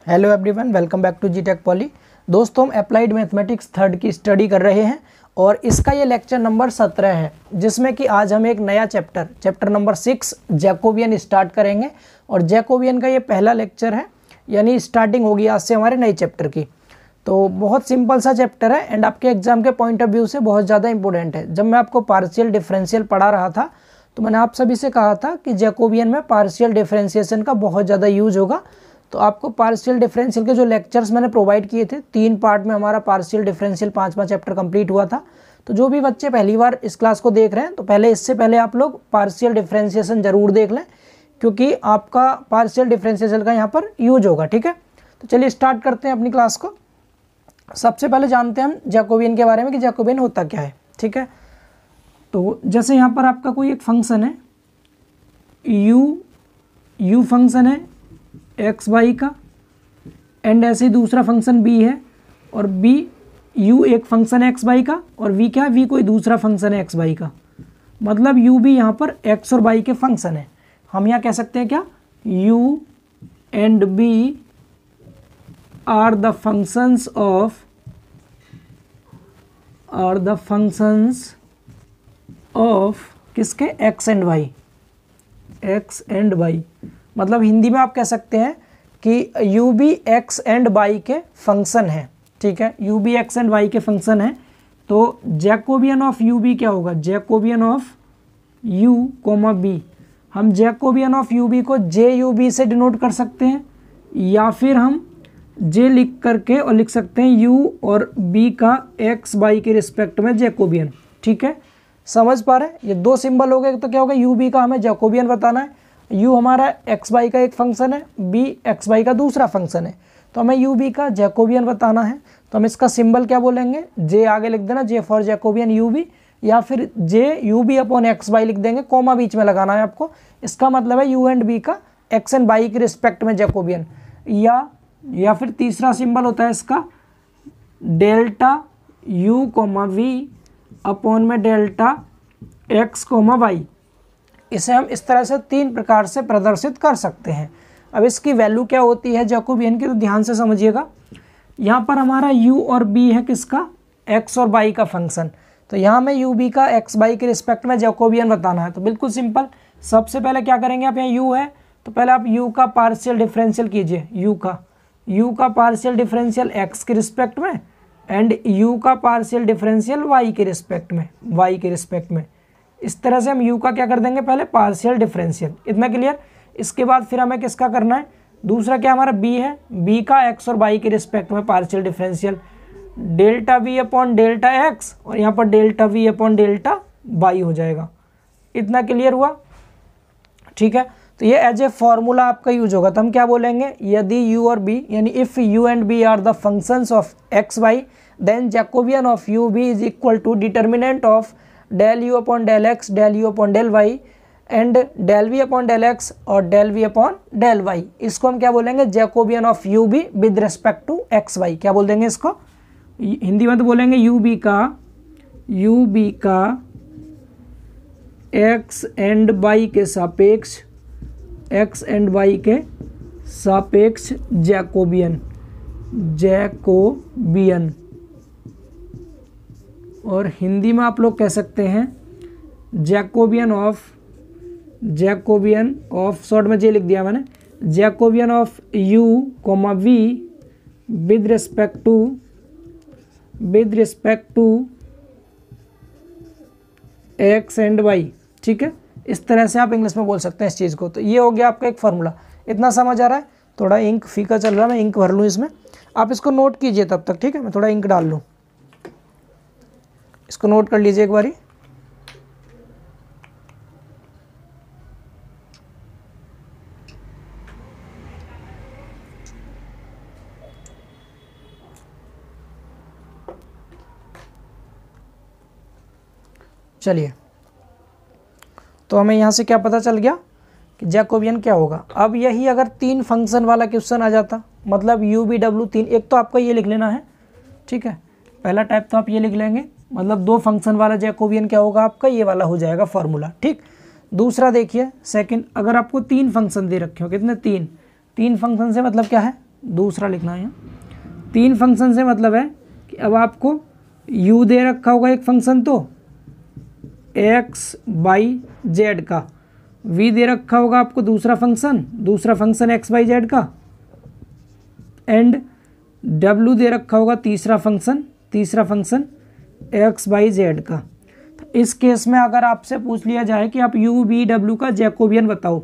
Hello everyone, welcome back to G Tech Poly. दोस्तों, हम applied mathematics third की study कर रहे हैं और इसका ये लेक्चर नंबर 17 है, जिसमें कि आज हम एक नया चैप्टर नंबर 6 जैकोबियन स्टार्ट करेंगे। और जैकोबियन का ये पहला लेक्चर है, यानी स्टार्टिंग होगी आज से हमारे नए चैप्टर की। तो बहुत सिंपल सा चैप्टर है एंड आपके एग्जाम के पॉइंट ऑफ व्यू से बहुत ज़्यादा इंपॉर्टेंट है। जब मैं आपको पार्शियल डिफरेंशियल पढ़ा रहा था तो मैंने आप सभी से कहा था कि जैकोबियन में पार्शियल डिफरेंशिएशन का बहुत ज़्यादा यूज होगा। तो आपको पार्शियल डिफरेंशियल के जो लेक्चर्स मैंने प्रोवाइड किए थे, 3 पार्ट में हमारा पार्शियल डिफरेंशियल 5वां चैप्टर कंप्लीट हुआ था। तो जो भी बच्चे पहली बार इस क्लास को देख रहे हैं तो इससे पहले आप लोग पार्शियल डिफरेंशिएशन जरूर देख लें, क्योंकि आपका पार्शियल डिफरेंशिएशन का यहाँ पर यूज होगा। ठीक है, तो चलिए स्टार्ट करते हैं अपनी क्लास को। सबसे पहले जानते हैं हम जैकोबियन के बारे में कि जैकोबियन होता क्या है। ठीक है, तो जैसे यहाँ पर आपका कोई एक फंक्शन है यू फंक्शन है एक्स वाई का, एंड ऐसे ही दूसरा फंक्शन बी है और बी यू एक फंक्शन है एक्स वाई का और वी क्या है, वी कोई दूसरा फंक्शन है एक्स वाई का। मतलब यू भी यहाँ पर एक्स और वाई के फंक्शन है। हम यहाँ कह सकते हैं क्या, u and b are the functions of किसके, एक्स एंड वाई। मतलब हिंदी में आप कह सकते हैं कि यू भी एक्स एंड वाई के फंक्शन है। ठीक है, यू भी एक्स एंड वाई के फंक्शन है। तो जैकोबियन ऑफ यू भी क्या होगा, Jacobian of u comma b. हम जैकोबियन ऑफ यू बी को जे यू बी से डिनोट कर सकते हैं, या फिर हम जे लिख करके और लिख सकते हैं यू और बी का एक्स वाई के रिस्पेक्ट में जैकोबियन। ठीक है, समझ पा रहे हैं। ये 2 सिंबल हो गए। तो क्या होगा, यू बी का हमें जैकोबियन बताना है। यू हमारा एक्स वाई का एक फंक्शन है, बी एक्स वाई का दूसरा फंक्शन है, तो हमें यू बी का जैकोबियन बताना है। तो हम इसका सिंबल क्या बोलेंगे, जे आगे लिख देना, J for Jacobian u b, या फिर J u b upon x y लिख देंगे, कोमा बीच में लगाना है आपको। इसका मतलब है यू एंड बी का एक्स एंड वाई के रिस्पेक्ट में जैकोबियन। या फिर तीसरा सिंबल होता है इसका delta u comma v upon में डेल्टा एक्स कोमा वाई। इसे हम इस तरह से 3 प्रकार से प्रदर्शित कर सकते हैं। अब इसकी वैल्यू क्या होती है जैकोबियन की, तो ध्यान से समझिएगा। यहाँ पर हमारा u और b है किसका, x और y का फंक्शन। तो यहाँ में u b का x y के रिस्पेक्ट में जैकोबियन बताना है। तो बिल्कुल सिंपल, सबसे पहले क्या करेंगे, आप यहाँ u है तो पहले आप u का पार्शियल डिफरेंशियल कीजिए, u का पार्शियल डिफरेंशियल x के रिस्पेक्ट में एंड u का पार्शियल डिफरेंशियल y के रिस्पेक्ट में। इस तरह से हम u का क्या कर देंगे, पहले पार्शियल डिफरेंशियल। इतना क्लियर। इसके बाद फिर हमें किसका करना है, दूसरा क्या हमारा b है, b का x और y के रिस्पेक्ट में partial differential, delta v upon delta x और यहाँ पर delta v upon delta y हो जाएगा। इतना क्लियर हुआ। ठीक है, तो ये एज ए फॉर्मूला आपका यूज होगा। तो हम क्या बोलेंगे, यदि u और b यानी if u and b are the functions of x y then Jacobian of u b is equal to determinant of del u upon del x, del u upon del y and del v upon del x और del v upon del y। इसको हम क्या बोलेंगे, Jacobian of u b with respect to x y। क्या बोल देंगे इसको, हिंदी में तो बोलेंगे u b का x एंड y के सापेक्ष जैकोबियन। और हिंदी में आप लोग कह सकते हैं जैकोबियन ऑफ शॉर्ट में जे लिख दिया मैंने, Jacobian of u comma v with respect to x and y। ठीक है, इस तरह से आप इंग्लिश में बोल सकते हैं इस चीज़ को। तो ये हो गया आपका एक फार्मूला। इतना समझ आ रहा है। थोड़ा इंक फीका चल रहा है, मैं इंक भर लूँ इसमें, आप इसको नोट कीजिए तब तक। ठीक है, मैं थोड़ा इंक डाल लूँ, इसको नोट कर लीजिए एक बारी। चलिए, तो हमें यहाँ से क्या पता चल गया कि जैकोबियन क्या होगा। अब यही अगर 3 फंक्शन वाला क्वेश्चन आ जाता, मतलब u b w 3, एक तो आपका ये लिख लेना है। ठीक है, पहला टाइप तो आप ये लिख लेंगे, मतलब 2 फंक्शन वाला जैकोबियन क्या होगा आपका, ये वाला हो जाएगा फॉर्मूला। ठीक, दूसरा देखिए सेकंड, अगर आपको 3 फंक्शन दे रखे हो, कितने 3 फंक्शन से मतलब क्या है दूसरा लिखना है यहाँ। 3 फंक्शन से मतलब है कि अब आपको u दे रखा होगा एक फंक्शन तो x बाई जेड का, v दे रखा होगा आपको दूसरा फंक्शन x बाई जेड का, एंड w दे रखा होगा तीसरा फंक्शन x बाई जेड का। तो इस केस में अगर आपसे पूछ लिया जाए कि आप u v w का जैकोबियन बताओ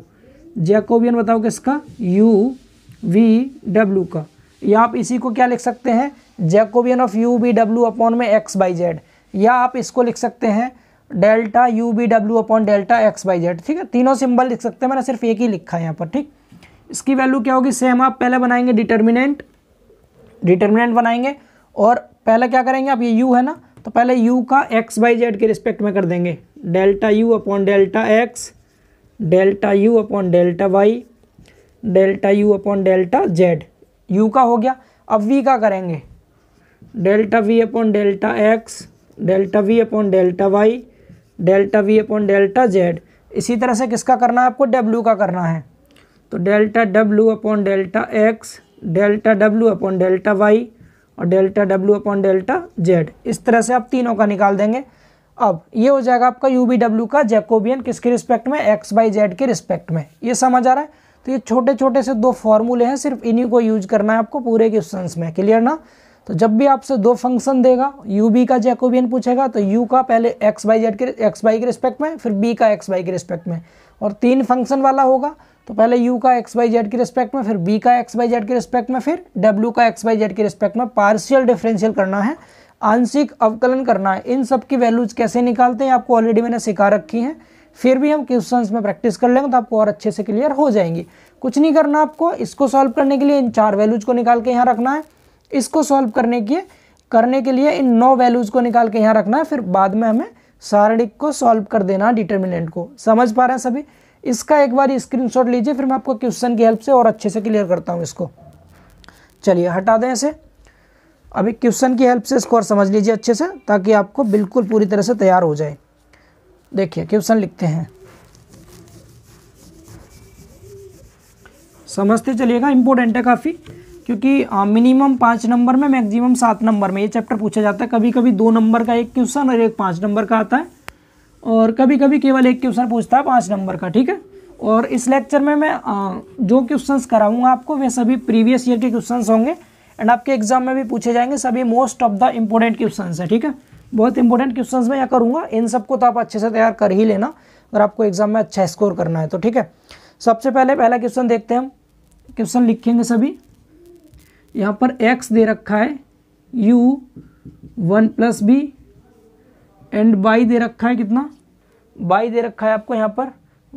किसका, u v w का, या आप इसी को क्या लिख सकते हैं, Jacobian of u v w upon में x बाई जेड, या आप इसको लिख सकते हैं delta u v w upon delta x y z. ठीक है, तीनों सिंबल लिख सकते हैं, मैंने सिर्फ एक ही लिखा है यहाँ पर। ठीक, इसकी वैल्यू क्या होगी, सेम आप पहले बनाएंगे डिटर्मिनेंट बनाएंगे, और पहले क्या करेंगे आप, ये u है ना, तो पहले u का x बाई जेड के रिस्पेक्ट में कर देंगे, delta u upon delta x, delta u upon delta y, delta u upon delta z, u का हो गया। अब v का करेंगे, delta v upon delta x, delta v upon delta y, delta v upon delta z। इसी तरह से किसका करना है आपको, w का करना है, तो delta w upon delta x, delta w upon delta y और delta w upon delta z। इस तरह से आप तीनों का निकाल देंगे। अब ये हो जाएगा आपका u v w का जैकोबियन किसके रिस्पेक्ट में, x बाई जेड के रिस्पेक्ट में। ये समझ आ रहा है। तो ये छोटे छोटे से 2 फॉर्मूले हैं, सिर्फ इन्हीं को यूज करना है आपको पूरे क्वेश्चंस में, क्लियर ना। तो जब भी आपसे 2 फंक्शन देगा, u b का जैकोबियन पूछेगा तो u का पहले x बाई के रिस्पेक्ट में, फिर b का x बाई के रिस्पेक्ट में, और 3 फंक्शन वाला होगा तो पहले u का x बाई जेड के रिस्पेक्ट में, फिर b का x बाई जेड के रिस्पेक्ट में, फिर w का x बाई जेड के रिस्पेक्ट में पार्शियल डिफरेंशियल करना है, आंशिक अवकलन करना है। इन सब की वैल्यूज कैसे निकालते हैं आपको ऑलरेडी मैंने सिखा रखी हैं, फिर भी हम क्वेश्चंस में प्रैक्टिस कर लेंगे तो आपको और अच्छे से क्लियर हो जाएंगी। कुछ नहीं करना आपको, इसको सॉल्व करने के लिए इन 4 वैल्यूज को निकाल के यहाँ रखना है, इसको सॉल्व करने के लिए इन 9 वैल्यूज को निकाल के यहाँ रखना है, फिर बाद में हमें सारणिक को सॉल्व कर देना, डिटर्मिनेंट को। समझ पा रहे हैं सभी। इसका एक बार स्क्रीनशॉट लीजिए, फिर मैं आपको क्वेश्चन की हेल्प से और अच्छे से क्लियर करता हूँ इसको। चलिए हटा दें इसे, अभी क्वेश्चन की हेल्प से इसको और समझ लीजिए अच्छे से, ताकि आपको बिल्कुल पूरी तरह से तैयार हो जाए। देखिए क्वेश्चन लिखते हैं, समझते चलिएगा, इंपॉर्टेंट है काफ़ी, क्योंकि मिनिमम 5 नंबर में, मैक्सिमम 7 नंबर में ये चैप्टर पूछा जाता है। कभी कभी 2 नंबर का एक क्वेश्चन और एक 5 नंबर का आता है, और कभी कभी केवल एक क्वेश्चन पूछता है 5 नंबर का। ठीक है, और इस लेक्चर में मैं जो क्वेश्चंस कराऊंगा आपको वे सभी प्रीवियस ईयर के क्वेश्चंस होंगे, एंड आपके एग्जाम में भी पूछे जाएंगे, सभी most of the important questions है। ठीक है, बहुत इंपॉर्टेंट क्वेश्चंस मैं यहाँ करूँगा, इन सबको तो आप अच्छे से तैयार कर ही लेना अगर आपको एग्जाम में अच्छा स्कोर करना है तो। ठीक है, सबसे पहला क्वेश्चन देखते हैं हम। क्वेश्चन लिखेंगे सभी। यहाँ पर x दे रखा है u 1 plus b, and y दे रखा है कितना, y दे रखा है आपको यहाँ पर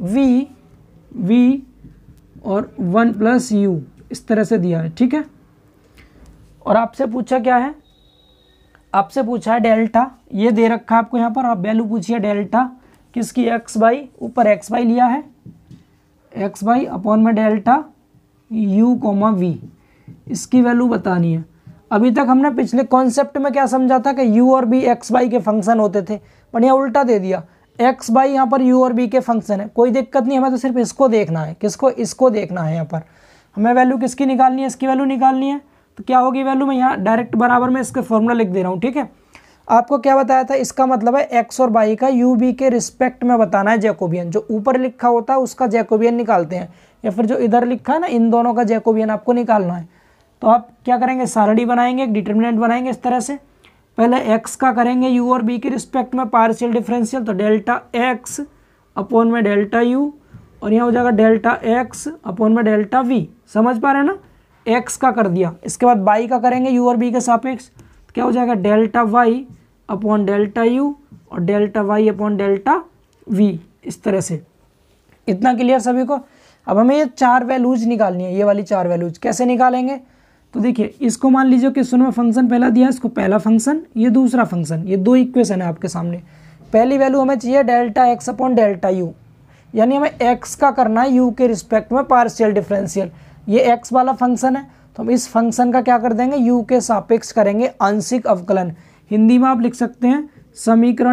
v और 1 प्लस u, इस तरह से दिया है। ठीक है, और आपसे पूछा क्या है, आपसे पूछा है डेल्टा, ये दे रखा है आपको यहाँ पर, आप वैल्यू पूछिए डेल्टा किसकी, x बाई, ऊपर x बाई लिया है, x बाई अपॉन में डेल्टा u कोमा v, इसकी वैल्यू बतानी है। अभी तक हमने पिछले कॉन्सेप्ट में क्या समझा था कि u और b x बाई के फंक्शन होते थे, पर यहाँ उल्टा दे दिया, x बाई यहाँ पर u और b के फंक्शन है। कोई दिक्कत नहीं, हमें तो सिर्फ इसको देखना है, किसको, इसको देखना है। यहाँ पर हमें वैल्यू किसकी निकालनी है, इसकी वैल्यू निकालनी है। तो क्या होगी वैल्यू, मैं यहाँ डायरेक्ट बराबर में इसके फॉर्मूला लिख दे रहा हूँ। ठीक है, आपको क्या बताया था, इसका मतलब है x और y का u b के रिस्पेक्ट में बताना है जैकोबियन। जो ऊपर लिखा होता है उसका जैकोबियन निकालते हैं, या फिर जो इधर लिखा है ना, इन दोनों का जैकोबियन आपको निकालना है। तो आप क्या करेंगे, सारणी बनाएंगे, एक डिटर्मिनेंट बनाएंगे इस तरह से। पहले x का करेंगे u और b के रिस्पेक्ट में पार्शियल डिफरेंशियल, तो डेल्टा x अपॉन में डेल्टा u, और यहाँ हो जाएगा डेल्टा x अपॉन में डेल्टा v। समझ पा रहे हैं ना, x का कर दिया। इसके बाद y का करेंगे u और b के सापेक्ष, तो क्या हो जाएगा delta y upon delta u और delta y upon delta v, इस तरह से। इतना क्लियर सभी को। अब हमें ये 4 वैल्यूज निकालनी है, ये वाली 4 वैल्यूज कैसे निकालेंगे, तो देखिए इसको मान लीजिए कि इसमें फंक्शन पहला दिया है, इसको पहला फंक्शन, ये दूसरा फंक्शन, ये 2 इक्वेशन है आपके सामने। पहली वैल्यू हमें चाहिए delta x upon delta u, यानी हमें x का करना है u के रिस्पेक्ट में पार्शियल डिफरेंशियल। ये x वाला फंक्शन है, तो हम इस फंक्शन का क्या कर देंगे, u के सापेक्ष करेंगे आंशिक अवकलन। हिंदी में आप लिख सकते हैं समीकरण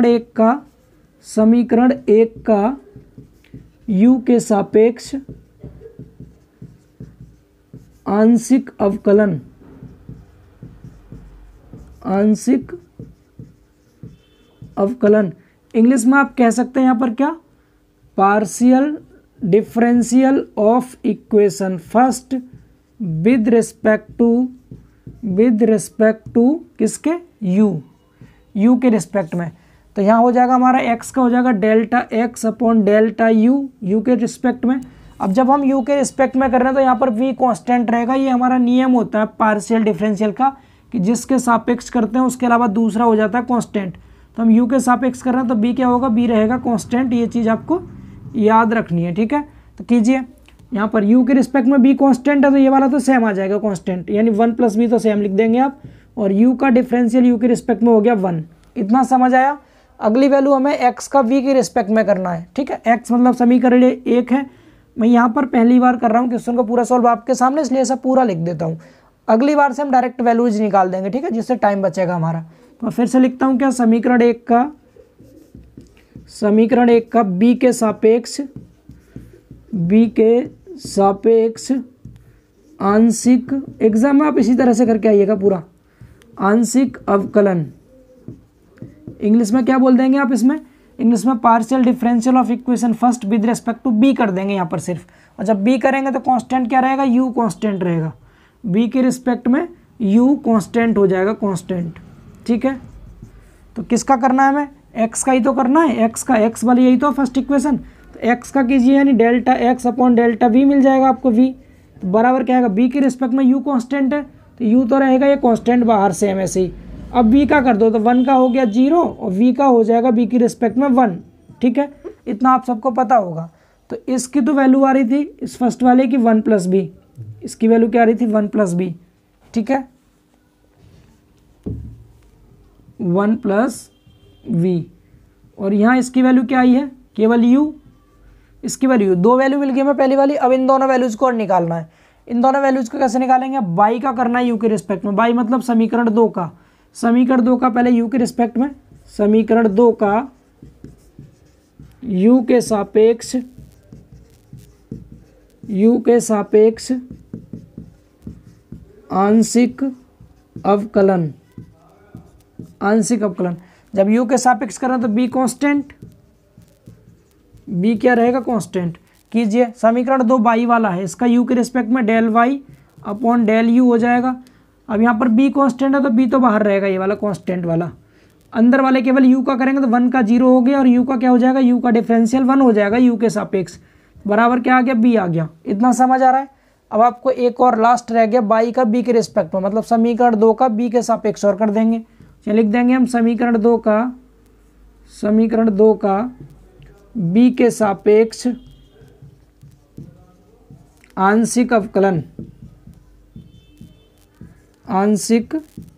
1 का u के सापेक्ष आंशिक अवकलन, आंशिक अवकलन इंग्लिश में आप कह सकते हैं यहाँ पर क्या, partial differential of equation first with respect to किसके, यू के रिस्पेक्ट में। तो यहाँ हो जाएगा हमारा x का हो जाएगा delta x upon delta u के रिस्पेक्ट में। अब जब हम u के रिस्पेक्ट में कर रहे हैं तो यहाँ पर v कांस्टेंट रहेगा। ये हमारा नियम होता है पार्शियल डिफरेंशियल का कि जिसके सापेक्ष करते हैं उसके अलावा दूसरा हो जाता है कांस्टेंट। तो हम u के सापेक्ष कर रहे हैं तो b क्या होगा, b रहेगा कांस्टेंट। ये चीज़ आपको याद रखनी है, ठीक है। तो कीजिए यहाँ पर u के रिस्पेक्ट में b कांस्टेंट है तो ये वाला तो सेम आ जाएगा कांस्टेंट, यानी 1 + b तो सेम लिख देंगे आप, और u का डिफरेंशियल u के रिस्पेक्ट में हो गया 1। इतना समझ आया। अगली वैल्यू हमें x का v के रिस्पेक्ट में करना है, ठीक है। x मतलब समीकरण 1 है। मैं यहाँ पर पहली बार कर रहा हूँ क्वेश्चन को पूरा सॉल्व आपके सामने, इसलिए ऐसा पूरा लिख देता हूँ। अगली बार से हम डायरेक्ट वैल्यूज निकाल देंगे, ठीक है, जिससे टाइम बचेगा हमारा। तो फिर से लिखता हूँ क्या, समीकरण 1 का b के सापेक्ष आंशिक, एग्जाम में आप इसी तरह से करके आइएगा पूरा, आंशिक अवकलन। इंग्लिश में क्या बोल देंगे आप इसमें, इंग्लिश में partial differential of equation first with respect to b कर देंगे यहाँ पर सिर्फ। और जब बी करेंगे तो कांस्टेंट क्या रहेगा, यू कांस्टेंट रहेगा। बी के रिस्पेक्ट में यू कांस्टेंट हो जाएगा, कांस्टेंट, ठीक है। तो किसका करना है हमें, एक्स का ही तो करना है, एक्स का, एक्स वाली यही तो फर्स्ट इक्वेशन। तो एक्स का कीजिए यानी delta x upon delta v मिल जाएगा आपको v, तो बराबर क्या आएगा, बी के रिस्पेक्ट में यू कांस्टेंट है तो यू तो रहेगा ये कांस्टेंट बाहर से हम ऐसे ही। अब v का कर दो तो 1 का हो गया 0 और v का हो जाएगा b की रिस्पेक्ट में 1, ठीक है। इतना आप सबको पता होगा। तो इसकी तो वैल्यू आ रही थी इस फर्स्ट वाले की 1 + b, इसकी वैल्यू क्या आ रही थी 1 + b, ठीक है, 1 + v। और यहाँ इसकी वैल्यू क्या आई है, केवल u, इसकी वैल्यू, दो वैल्यू मिल गई हमें पहली वाली। अब इन दोनों वैल्यूज को और निकालना है। इन दोनों वैल्यूज को कैसे निकालेंगे, बाई का करना है u के रिस्पेक्ट में। बाई मतलब समीकरण 2 का, समीकरण 2 का पहले u के रिस्पेक्ट में, समीकरण 2 का u के सापेक्ष आंशिक अवकलन, आंशिक अवकलन। जब u के सापेक्ष कर रहे हैं तो b कांस्टेंट, b क्या रहेगा, कांस्टेंट। कीजिए समीकरण 2 बाई वाला है, इसका u के रिस्पेक्ट में del y upon del u हो जाएगा। अब यहाँ पर b कांस्टेंट है तो b तो बाहर रहेगा, ये वाला कांस्टेंट वाला। अंदर वाले केवल u का करेंगे तो 1 का 0 हो गया और u का क्या हो जाएगा, u का डिफरेंशियल 1 हो जाएगा u के सापेक्ष, बराबर क्या आ गया, b आ गया। इतना समझ आ रहा है। अब आपको एक और लास्ट रह गया बाई का b के रिस्पेक्ट में, मतलब समीकरण 2 का b के सापेक्ष और कर देंगे। चलिए लिख देंगे हम समीकरण 2 का b के सापेक्ष आंशिक अवकलन, आंशिक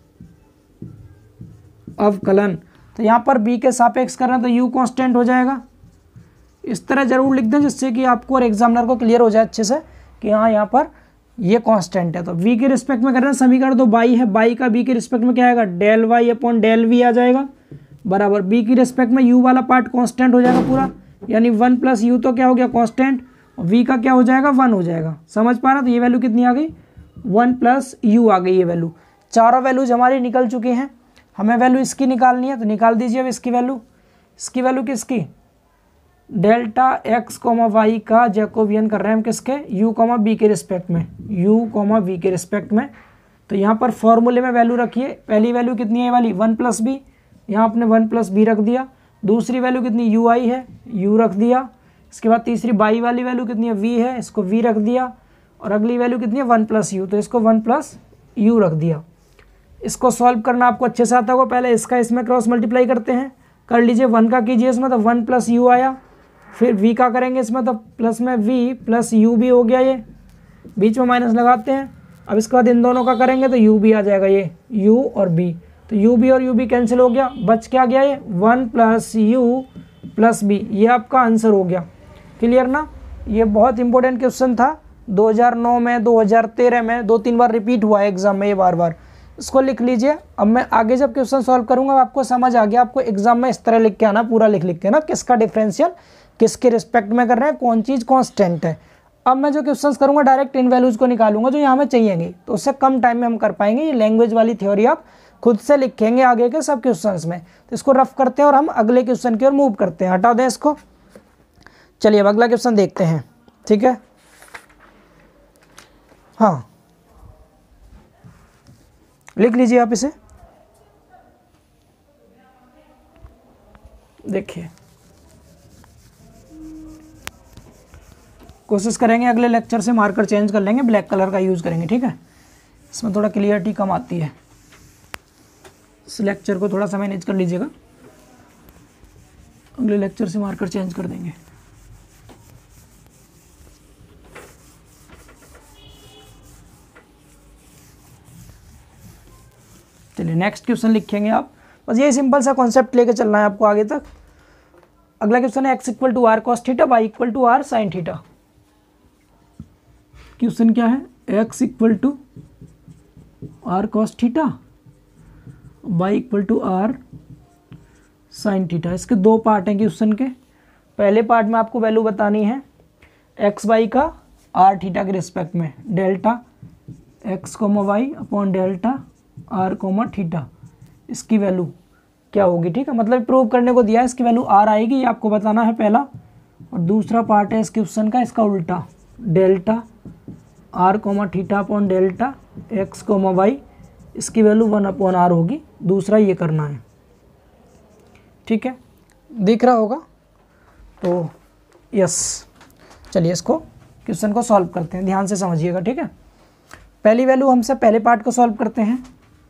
अवकलन। तो यहाँ पर b के सापेक्ष करना तो u कांस्टेंट हो जाएगा। इस तरह जरूर लिख दें जिससे कि आपको और एग्जामिनर को क्लियर हो जाए अच्छे से कि हाँ यहाँ पर ये कांस्टेंट है। तो v के रिस्पेक्ट में कर रहे हैं, समीकरण तो बाई है, बाई का b के रिस्पेक्ट में क्या आएगा, del y upon del v आ जाएगा, बराबर b के रिस्पेक्ट में u वाला पार्ट कांस्टेंट हो जाएगा पूरा, यानी 1 + u तो क्या हो गया, कांस्टेंट, और v का क्या हो जाएगा, 1 हो जाएगा। समझ पा रहा। तो ये वैल्यू कितनी आ गई, 1 + u आ गई ये वैल्यू। चारों वैल्यूज हमारी निकल चुकी हैं। हमें वैल्यू इसकी निकालनी है तो निकाल दीजिए अब इसकी वैल्यू। इसकी वैल्यू किसकी, डेल्टा x, y का जैकोबियन कर रहे हैं हम किसके, u, b के रिस्पेक्ट में, u, v के रिस्पेक्ट में। तो यहाँ पर फॉर्मूले में वैल्यू रखिए। पहली वैल्यू कितनी है वाली, 1 + b, यहाँ आपने 1 + b रख दिया। दूसरी वैल्यू कितनी u आई है, u रख दिया। इसके बाद तीसरी बाई वाली वैल्यू कितनी है, v है, इसको v रख दिया। और अगली वैल्यू कितनी है, 1 + u, तो इसको 1 + u रख दिया। इसको सॉल्व करना आपको अच्छे से आता होगा। पहले इसका इसमें क्रॉस मल्टीप्लाई करते हैं, कर लीजिए। 1 का कीजिए इसमें तो 1 + u आया, फिर v का करेंगे इसमें तो प्लस में v + u भी हो गया, ये बीच में माइनस लगाते हैं। अब इसके बाद इन दोनों का करेंगे तो u भी आ जाएगा, ये u और b, तो u भी और u भी कैंसिल हो गया, बच क्या गया ये 1 + u + b। ये आपका आंसर हो गया। क्लियर ना। ये बहुत इंपॉर्टेंट क्वेश्चन था, 2009 में, 2013 में 2-3 बार रिपीट हुआ है एग्जाम में ये बार। इसको लिख लीजिए। अब मैं आगे जब क्वेश्चन सॉल्व करूंगा आपको समझ आ गया। आपको एग्जाम में इस तरह लिख के आना, पूरा लिख के ना, किसका डिफरेंशियल किसके रिस्पेक्ट में कर रहे हैं, कौन चीज़ कांस्टेंट है। अब मैं जो क्वेश्चंस करूंगा डायरेक्ट इन वैल्यूज़ को निकालूंगा जो यहाँ में चाहिएंगे, तो उससे कम टाइम में हम कर पाएंगे। ये लैंग्वेज वाली थ्योरी आप खुद से लिखेंगे आगे के सब क्वेश्चंस में। तो इसको रफ करते हैं और हम अगले क्वेश्चन की ओर मूव करते हैं। हटा दें इसको। चलिए अब अगला क्वेश्चन देखते हैं, ठीक है। हाँ, लिख लीजिए आप इसे। देखिए, कोशिश करेंगे अगले लेक्चर से मार्कर चेंज कर लेंगे, ब्लैक कलर का यूज़ करेंगे, ठीक है। इसमें थोड़ा क्लियरिटी कम आती है। इस लेक्चर को थोड़ा सा मैनेज कर लीजिएगा, अगले लेक्चर से मार्कर चेंज कर देंगे। चलिए नेक्स्ट क्वेश्चन लिखेंगे आप। बस ये सिंपल सा कॉन्सेप्ट लेके चलना है आपको आगे तक। अगला क्वेश्चन है x equal to r cos theta, y equal to r sine theta. Question क्या है, x equal to r cos theta, y equal to r sine theta. इसके दो पार्ट हैं क्वेश्चन के। पहले पार्ट में आपको वैल्यू बतानी है एक्स वाई का आर थीटा के रिस्पेक्ट में, delta x comma y upon delta r comma theta, इसकी वैल्यू क्या होगी, ठीक है। मतलब प्रूव करने को दिया है, इसकी वैल्यू आर आएगी, ये आपको बताना है पहला। और दूसरा पार्ट है इस क्वेश्चन का, इसका उल्टा, delta r comma theta upon delta x comma y, इसकी वैल्यू 1 अपॉन आर होगी। दूसरा ये करना है, ठीक है, दिख रहा होगा। तो यस, चलिए इसको क्वेश्चन को सॉल्व करते हैं, ध्यान से समझिएगा, ठीक है। पहली वैल्यू हमसे पहले पार्ट को सॉल्व करते हैं।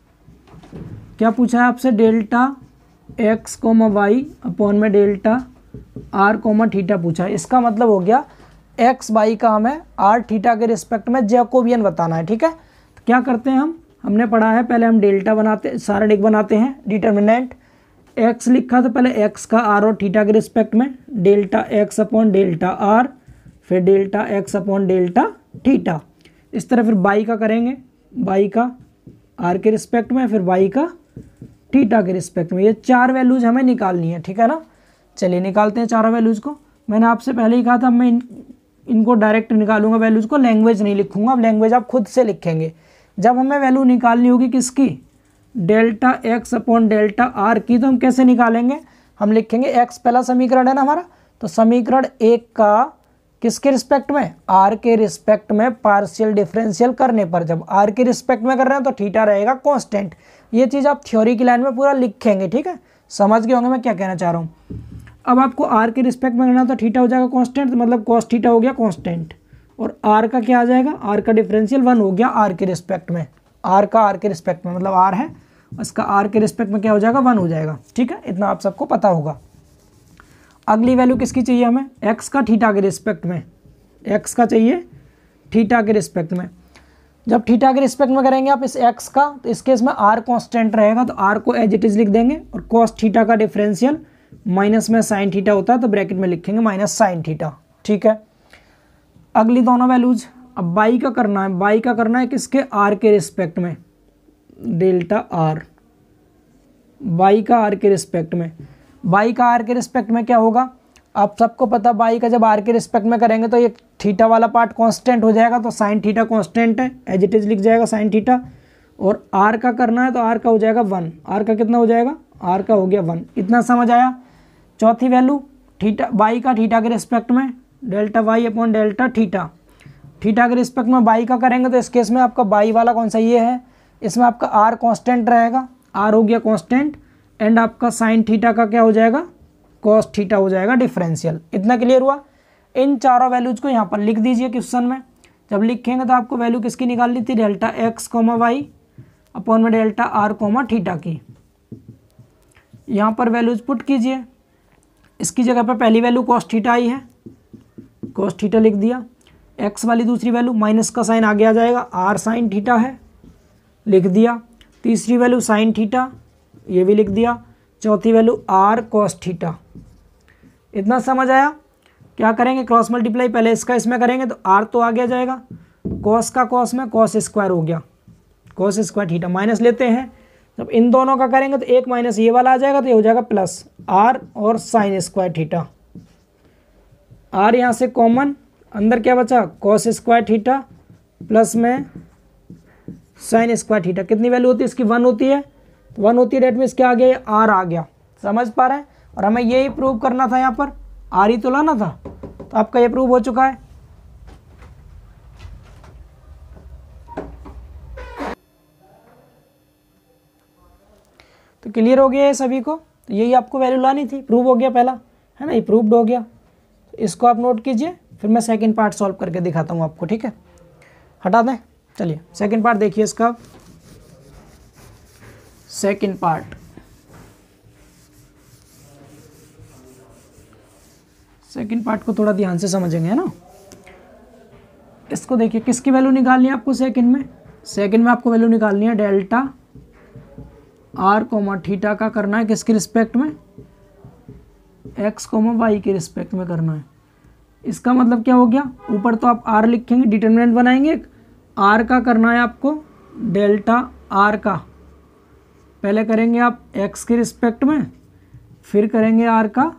क्या पूछा है आपसे, delta x comma y upon में डेल्टा आर कोमा थीटा पूछा है। इसका मतलब हो गया एक्स वाई का हमें आर थीटा के रिस्पेक्ट में जैकोबियन बताना है, ठीक है। तो क्या करते हैं हमने पढ़ा है, पहले हम डेल्टा बनाते, सारा डिक बनाते हैं, डिटर्मिनेंट एक्स लिखा तो पहले एक्स का आर और थीटा के रिस्पेक्ट में, delta x upon delta r, फिर delta x upon delta theta. इस तरह फिर वाई का करेंगे, वाई का आर के रिस्पेक्ट में, फिर वाई का थीटा के रिस्पेक्ट में। ये चार वैल्यूज हमें निकालनी है, ठीक है ना। चलिए निकालते हैं चारों वैल्यूज को। मैंने आपसे पहले ही कहा था मैं इनको डायरेक्ट निकालूंगा वैल्यूज को, लैंग्वेज नहीं लिखूंगा। अब लैंग्वेज आप खुद से लिखेंगे। जब हमें वैल्यू निकालनी होगी किसकी, delta x upon delta r की, तो हम कैसे निकालेंगे, हम लिखेंगे एक्स पहला समीकरण है ना हमारा, तो समीकरण एक का किसके रिस्पेक्ट में, आर के रिस्पेक्ट में पार्शियल डिफरेंशियल करने पर, जब आर के रिस्पेक्ट में कर रहे हैं तो थीटा रहेगा कांस्टेंट। ये चीज़ आप थ्योरी की लाइन में पूरा लिखेंगे, ठीक है। समझ गए होंगे मैं क्या कहना चाह रहा हूँ। अब आपको आर के रिस्पेक्ट में करना तो थीटा हो जाएगा कांस्टेंट, मतलब कॉस थीटा हो गया कांस्टेंट। और आर का क्या आ जाएगा, आर का डिफरेंशियल 1 हो गया आर के रिस्पेक्ट में, आर का आर के रिस्पेक्ट में, मतलब आर है इसका आर के रिस्पेक्ट में क्या हो जाएगा, 1 हो जाएगा, ठीक है। इतना आप सबको पता होगा। अगली वैल्यू किसकी चाहिए हमें, एक्स का थीटा के रिस्पेक्ट में, एक्स का चाहिए थीटा के रिस्पेक्ट में। जब थीटा के रिस्पेक्ट में करेंगे आप इस एक्स का, तो इस केस में आर कांस्टेंट रहेगा, तो आर को एज इट इज लिख देंगे, और कॉस थीटा का डिफरेंशियल माइनस में साइन थीटा होता है तो ब्रैकेट में लिखेंगे माइनस साइन थीटा, ठीक है। अगली दोनों वैल्यूज, अब बाई का करना है, बाई का करना है किसके, आर के रिस्पेक्ट में, डेल्टा आर, बाई का आर के रिस्पेक्ट में। बाई का आर के रिस्पेक्ट में क्या होगा, आप सबको पता, बाई का जब आर के रिस्पेक्ट में करेंगे तो ये थीटा वाला पार्ट कांस्टेंट हो जाएगा, तो साइन थीटा कांस्टेंट है, एज इट इज लिख जाएगा साइन थीटा। और आर का करना है तो आर का हो जाएगा 1, आर का कितना हो जाएगा, आर का हो गया 1। इतना समझ आया। चौथी वैल्यू थीटा, बाई का थीटा के रिस्पेक्ट में, delta y upon delta theta, theta के रिस्पेक्ट में बाई का करेंगे तो इस केस में आपका बाई वाला कौन सा, ये है, इसमें आपका आर कांस्टेंट रहेगा, आर हो गया कांस्टेंट, एंड आपका साइन थीटा का क्या हो जाएगा, कॉस थीटा हो जाएगा डिफरेंशियल। इतना क्लियर हुआ। इन चारों वैल्यूज को यहाँ पर लिख दीजिए क्वेश्चन में। जब लिखेंगे तो आपको वैल्यू किसकी निकालनी थी, delta x comma y upon में डेल्टा आर कोमा थीटा की। यहाँ पर वैल्यूज पुट कीजिए। इसकी जगह पर पहली वैल्यू कॉस थीटा आई है, कॉस थीटा लिख दिया। एक्स वाली दूसरी वैल्यू माइनस का साइन आगे आ जाएगा, आर साइन थीटा है, लिख दिया। तीसरी वैल्यू साइन थीटा, ये भी लिख दिया। चौथी वैल्यू आर कॉस थीटा। इतना समझ आया। क्या करेंगे, क्रॉस मल्टीप्लाई पहले इसका इसमें करेंगे तो आर तो आगे आ जाएगा, कॉस का कॉस में कॉस स्क्वायर हो गया, कॉस स्क्वायर थीटा, माइनस लेते हैं। जब इन दोनों का करेंगे तो एक माइनस ये वाला आ जाएगा, तो ये हो जाएगा प्लस आर और साइन स्क्वायर थीटा। आर यहाँ से कॉमन, अंदर क्या बचा, कॉस स्क्वायर थीटा प्लस में साइन स्क्वायर थीटा। कितनी वैल्यू होती है इसकी, 1 होती है, 1 होती है, डेट में इसके आ गया ये आर आ गया। समझ पा रहे हैं। और हमें यही प्रूव करना था, यहाँ पर आर ही तो लाना था, तो आपका ये प्रूव हो चुका है। तो क्लियर हो गया है सभी को। तो यही आपको वैल्यू लानी थी, प्रूव हो गया पहला, है ना, ये प्रूव्ड हो गया। तो इसको आप नोट कीजिए, फिर मैं सेकंड पार्ट सॉल्व करके दिखाता हूँ आपको, ठीक है। हटा दें, चलिए सेकंड पार्ट देखिए इसका। सेकंड पार्ट, सेकंड पार्ट को थोड़ा ध्यान से समझेंगे, है ना। इसको देखिए, किसकी वैल्यू निकालनी है आपको सेकंड में। सेकंड में आपको वैल्यू निकालनी है डेल्टा आर कोमा थीटा का करना है, किसके रिस्पेक्ट में, एक्स कोमा वाई के रिस्पेक्ट में करना है। इसका मतलब क्या हो गया, ऊपर तो आप आर लिखेंगे, डिटरमिनेंट बनाएंगे, आर का करना है आपको डेल्टा आर का, पहले करेंगे आप एक्स के रिस्पेक्ट में, फिर करेंगे आर का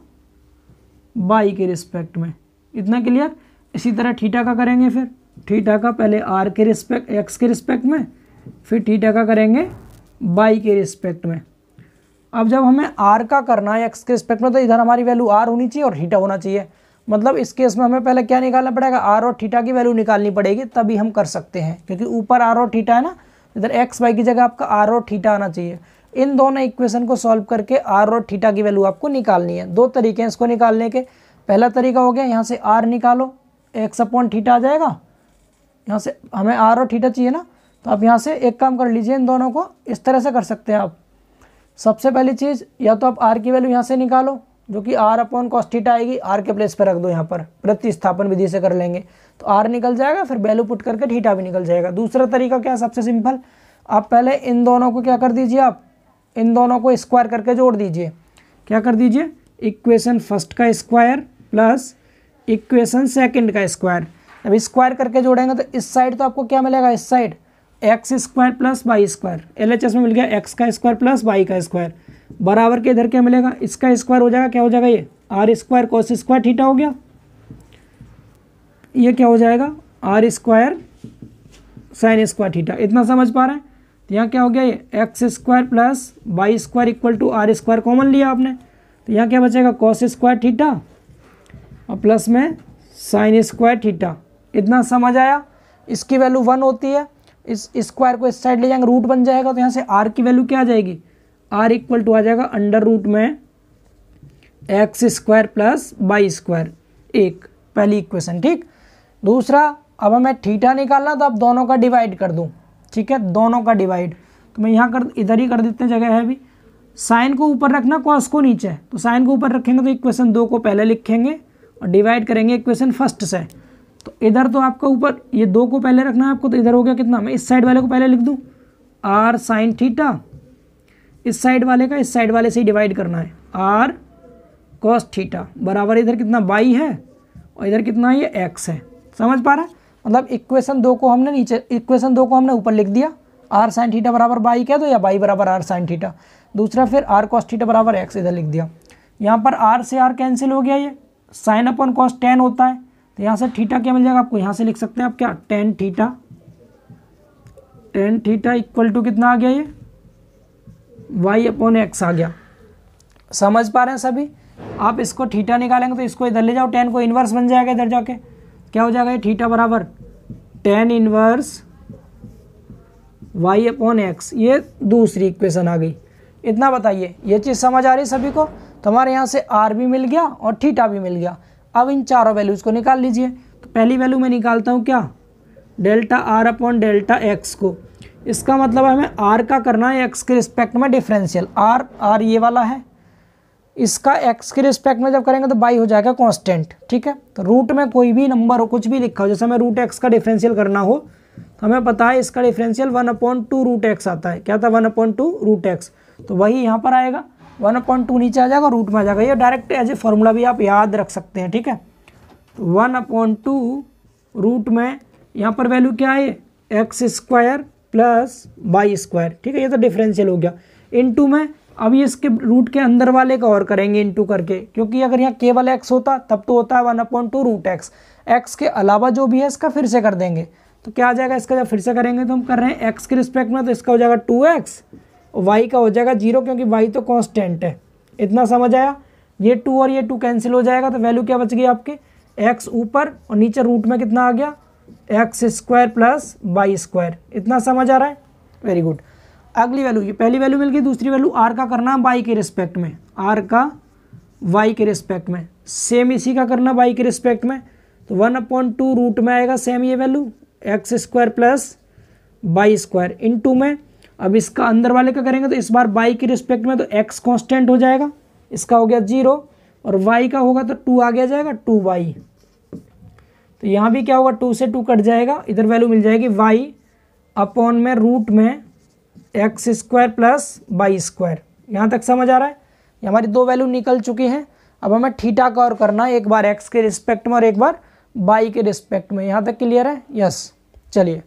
वाई के रिस्पेक्ट में। इतना क्लियर। इसी तरह थीटा का करेंगे, फिर थीटा का पहले आर के रिस्पेक्ट एक्स के रिस्पेक्ट में, फिर थीटा का करेंगे वाई के रिस्पेक्ट में। अब जब हमें आर का करना है एक्स के रिस्पेक्ट में, तो इधर हमारी वैल्यू आर होनी चाहिए और थीटा होना चाहिए। मतलब इस केस में हमें पहले क्या निकालना पड़ेगा, आर और थीटा की वैल्यू निकालनी पड़ेगी, तभी हम कर सकते हैं, क्योंकि ऊपर आर और थीटा है ना, इधर एक्स वाई की जगह आपका आर और थीटा आना चाहिए। इन दोनों इक्वेशन को सॉल्व करके आर और थीटा की वैल्यू आपको निकालनी है। दो तरीके हैं इसको निकालने के। पहला तरीका हो गया, यहाँ से आर निकालो, एक्स अपॉन थीटा आ जाएगा। यहाँ से हमें आर और थीटा चाहिए ना, तो आप यहाँ से एक काम कर लीजिए, इन दोनों को इस तरह से कर सकते हैं आप। सबसे पहली चीज़, या तो आप आर की वैल्यू यहाँ से निकालो, जो कि आर अपॉन कॉस थीटा आएगी, आर के प्लेस पर रख दो, यहाँ पर प्रतिस्थापन विधि से कर लेंगे तो आर निकल जाएगा, फिर वैल्यू पुट करके थीटा भी निकल जाएगा। दूसरा तरीका क्या है, सबसे सिंपल, आप पहले इन दोनों को क्या कर दीजिए, आप इन दोनों को स्क्वायर करके जोड़ दीजिए। क्या कर दीजिए, इक्वेशन फर्स्ट का स्क्वायर प्लस इक्वेशन सेकंड का स्क्वायर। अब स्क्वायर करके जोड़ेंगे तो इस साइड तो आपको क्या मिलेगा, इस side x square plus y square, LHS में मिल गया एक्स का स्क्वायर प्लस वाई का स्क्वायर, बराबर के इधर क्या मिलेगा, इसका स्क्वायर हो जाएगा, क्या हो जाएगा, ये r square cos square theta हो गया। ये क्या हो जाएगा, r square sine square theta. इतना समझ पा रहे हैं। तो यहाँ क्या हो गया, ये x square plus y square equal to r square common लिया आपने, तो यहाँ क्या बचेगा, कॉस स्क्वायर थीटा और प्लस में साइन स्क्वायर थीटा। इतना समझ आया। इसकी वैल्यू 1 होती है, इस स्क्वायर को इस साइड ले जाएंगे, रूट बन जाएगा, तो यहाँ से आर की वैल्यू क्या आ जाएगी, आर इक्वल टू आ जाएगा अंडर रूट में x square plus y square. एक पहली इक्वेशन, ठीक। दूसरा, अब हमें थीटा निकालना, तो अब दोनों का डिवाइड कर दूँ, ठीक है, दोनों का डिवाइड। तो मैं यहाँ इधर ही कर देते हैं, जगह है भी। साइन को ऊपर रखना, कॉस को नीचे, तो साइन को ऊपर रखेंगे तो इक्वेशन 2 को पहले लिखेंगे और डिवाइड करेंगे इक्वेशन फर्स्ट से। तो इधर तो आपका ऊपर ये 2 को पहले रखना है आपको, तो इधर हो गया कितना, मैं इस साइड वाले को पहले लिख दूँ आर साइन थीटा, इस साइड वाले का इस साइड वाले से ही डिवाइड करना है, आर कॉस थीटा बराबर इधर कितना वाई है और इधर कितना ये एक्स है। समझ पा रहा है। मतलब इक्वेशन 2 को हमने नीचे, इक्वेशन 2 को हमने ऊपर लिख दिया, आर साइन थीटा बराबर वाई कह दो या वाई बराबर आर साइन थीटा। दूसरा फिर आर कॉस थीटा बराबर एक्स इधर लिख दिया। यहाँ पर आर से आर कैंसिल हो गया, ये साइन अपॉन कॉस टेन होता है, तो यहाँ से थीटा क्या मिल जाएगा आपको, यहाँ से लिख सकते हैं आप क्या, टेन थीटा इक्वल टू कितना आ गया, ये वाई अपॉन एक्स आ गया। समझ पा रहे हैं सभी। आप इसको थीटा निकालेंगे तो इसको इधर ले जाओ, टेन को इन्वर्स बन जाएगा, इधर जाके क्या हो जाएगा, ये थीटा बराबर tan inverse y upon x. ये दूसरी इक्वेशन आ गई। इतना बताइए, ये चीज़ समझ आ रही सभी को। तो हमारे यहाँ से आर भी मिल गया और थीटा भी मिल गया। अब इन चारों वैल्यूज़ को निकाल लीजिए। तो पहली वैल्यू मैं निकालता हूँ क्या, delta r upon delta x को। इसका मतलब हमें आर का करना है एक्स के रिस्पेक्ट में डिफरेंशियल। आर ये वाला है, इसका एक्स के रिस्पेक्ट में जब करेंगे तो बाई हो जाएगा कांस्टेंट, ठीक है। तो रूट में कोई भी नंबर हो, कुछ भी लिखा हो, जैसे हमें रूट एक्स का डिफरेंशियल करना हो तो हमें पता है इसका डिफरेंशियल 1/2 रूट एक्स आता है। क्या था, 1/2 रूट एक्स। तो वही यहाँ पर आएगा, 1/2 नीचे आ जाएगा, रूट में आ जाएगा। ये डायरेक्ट एज ए फॉर्मूला भी आप याद रख सकते हैं, ठीक है। तो 1/2 रूट में यहाँ पर वैल्यू क्या है, x square plus y square, ठीक है। ये तो डिफरेंशियल हो गया। इनटू में अब ये इसके रूट के अंदर वाले का और करेंगे इंटू करके, क्योंकि अगर यहाँ केवल x होता तब तो होता है 1/2 रूट एक्स। एक्स के अलावा जो भी है इसका फिर से कर देंगे, तो क्या आ जाएगा इसका, जब फिर से करेंगे तो हम कर रहे हैं x के रिस्पेक्ट में, तो इसका हो जाएगा 2x और y का हो जाएगा 0, क्योंकि y तो कांस्टेंट है। इतना समझ आया। ये 2 और ये 2 कैंसिल हो जाएगा, तो वैल्यू क्या बच गई आपके, x ऊपर और नीचे रूट में कितना आ गया, x² प्लस y²। इतना समझ आ रहा है, वेरी गुड। अगली वैल्यू, ये पहली वैल्यू मिल गई, दूसरी वैल्यू r का करना है y के रिस्पेक्ट में, r का y के रिस्पेक्ट में, सेम इसी का करना y के रिस्पेक्ट में, तो 1/2 रूट में आएगा सेम ये value x² plus y² into में। अब इसका अंदर वाले का करेंगे तो इस बार y के रिस्पेक्ट में, तो x कांस्टेंट हो जाएगा, इसका हो गया 0 और y का होगा तो 2 आगे आ जाएगा 2y। तो यहाँ भी क्या होगा, 2 से 2 कट जाएगा, इधर वैल्यू मिल जाएगी y अपॉन में रूट में x² प्लस y²। यहाँ तक समझ आ रहा है। ये हमारी दो वैल्यू निकल चुकी हैं। अब हमें थीटा का और करना है, एक बार x के रिस्पेक्ट में और एक बार y के रिस्पेक्ट में। यहाँ तक क्लियर है, यस। चलिए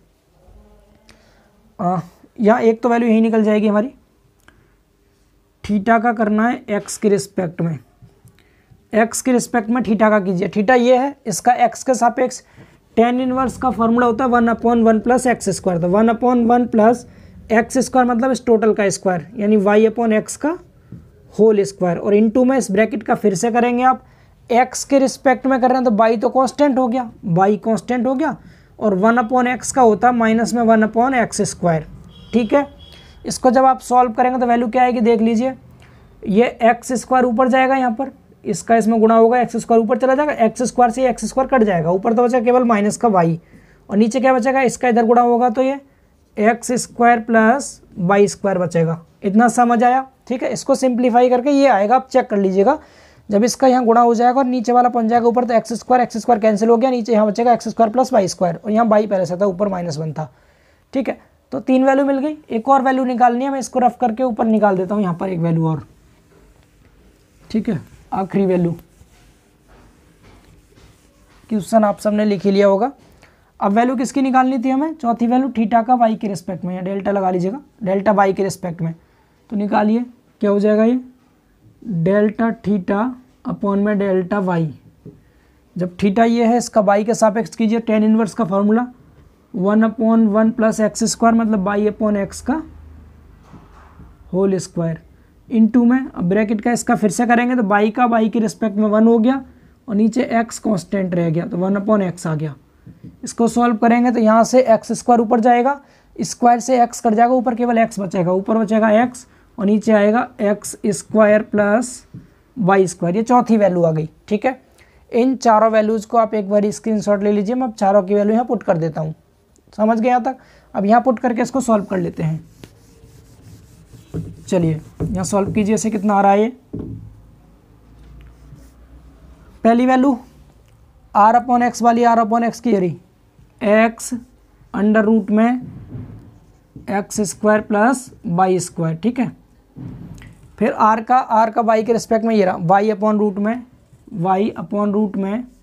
यहाँ एक तो वैल्यू यही निकल जाएगी हमारी। थीटा का करना है x के रिस्पेक्ट में, x के रिस्पेक्ट में थीटा का कीजिए। थीटा ये है, इसका x के सापेक्ष tan इनवर्स का फॉर्मूला होता है 1/1 प्लस x²। तो 1/1 प्लस x² मतलब इस टोटल का स्क्वायर, यानी y/x का होल स्क्वायर, और इनटू में इस ब्रैकेट का फिर से करेंगे आप। x के रिस्पेक्ट में कर रहे हैं तो y तो कांस्टेंट हो गया, y कांस्टेंट हो गया, और 1/x का होता है माइनस में 1/x²। ठीक है, इसको जब आप सॉल्व करेंगे तो वैल्यू क्या आएगी देख लीजिए। ये x² ऊपर जाएगा, यहाँ पर इसका इसमें गुणा होगा, x² ऊपर चला जाएगा, x² से x² कट जाएगा, ऊपर तो बचेगा केवल माइनस का y, और नीचे क्या बचेगा, इसका इधर गुणा होगा तो ये x² प्लस y² बचेगा। इतना समझ आया। ठीक है, इसको सिंप्लीफाई करके ये आएगा, आप चेक कर लीजिएगा। जब इसका यहाँ गुणा हो जाएगा और नीचे वाला पहुंच जाएगा ऊपर, तो x² कैंसिल हो गया, नीचे यहाँ बचेगा x² प्लस y², और यहाँ y पहले से था, ऊपर -1 था। ठीक है, तो 3 वैल्यू मिल गई। एक और वैल्यू निकालनी है, मैं इसको रफ करके ऊपर निकाल देता हूँ, यहाँ पर एक वैल्यू और। ठीक है, आखिरी वैल्यू क्वेश्चन आप सबने लिख ही लिया होगा। अब वैल्यू किसकी निकालनी थी हमें, चौथी वैल्यू थीटा का y के रिस्पेक्ट में, या डेल्टा लगा लीजिएगा, डेल्टा y के रिस्पेक्ट में। तो निकालिए, क्या हो जाएगा ये, डेल्टा थीटा अपॉन में डेल्टा y। जब थीटा ये है, इसका y के सापेक्ष कीजिए, tan इनवर्स का फॉर्मूला 1/1 प्लस x² मतलब y/x का होल स्क्वायर इनटू में। अब ब्रैकेट का इसका फिर से करेंगे तो y का y के रिस्पेक्ट में 1 हो गया, और नीचे x कांस्टेंट रह गया, तो 1/x आ गया। इसको सॉल्व करेंगे तो यहाँ से x² ऊपर जाएगा, स्क्वायर से x कट जाएगा, ऊपर केवल x बचेगा, ऊपर बचेगा x और नीचे आएगा x² प्लस y²। ये चौथी वैल्यू आ गई। ठीक है, इन चारों वैल्यूज़ को आप एक बार स्क्रीनशॉट ले लीजिए। मैं अब चारों की वैल्यू यहाँ पुट कर देता हूँ। समझ गए यहाँ तक। अब यहाँ पुट करके इसको सॉल्व कर लेते हैं। चलिए यहाँ सॉल्व कीजिए, ऐसे कितना आ रहा है ये। पहली वैल्यू r/x वाली r/x की यही x में x² प्लस y²। ठीक है, फिर r का y के रिस्पेक्ट में ये रहा y/रूट में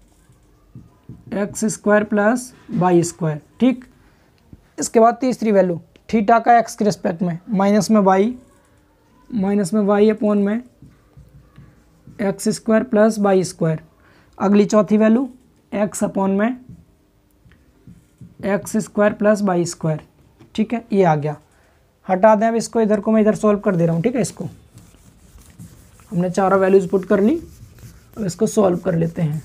x² प्लस y²। ठीक, इसके बाद तीसरी वैल्यू थीटा का x के रिस्पेक्ट में माइनस में y/में x² प्लस y²। अगली चौथी वैल्यू x/में x² प्लस y²। ठीक है, ये आ गया। हटा दें अब इसको, इधर को मैं इधर सॉल्व कर दे रहा हूँ। ठीक है, इसको हमने चारों वैल्यूज पुट कर ली, अब इसको सॉल्व कर लेते हैं।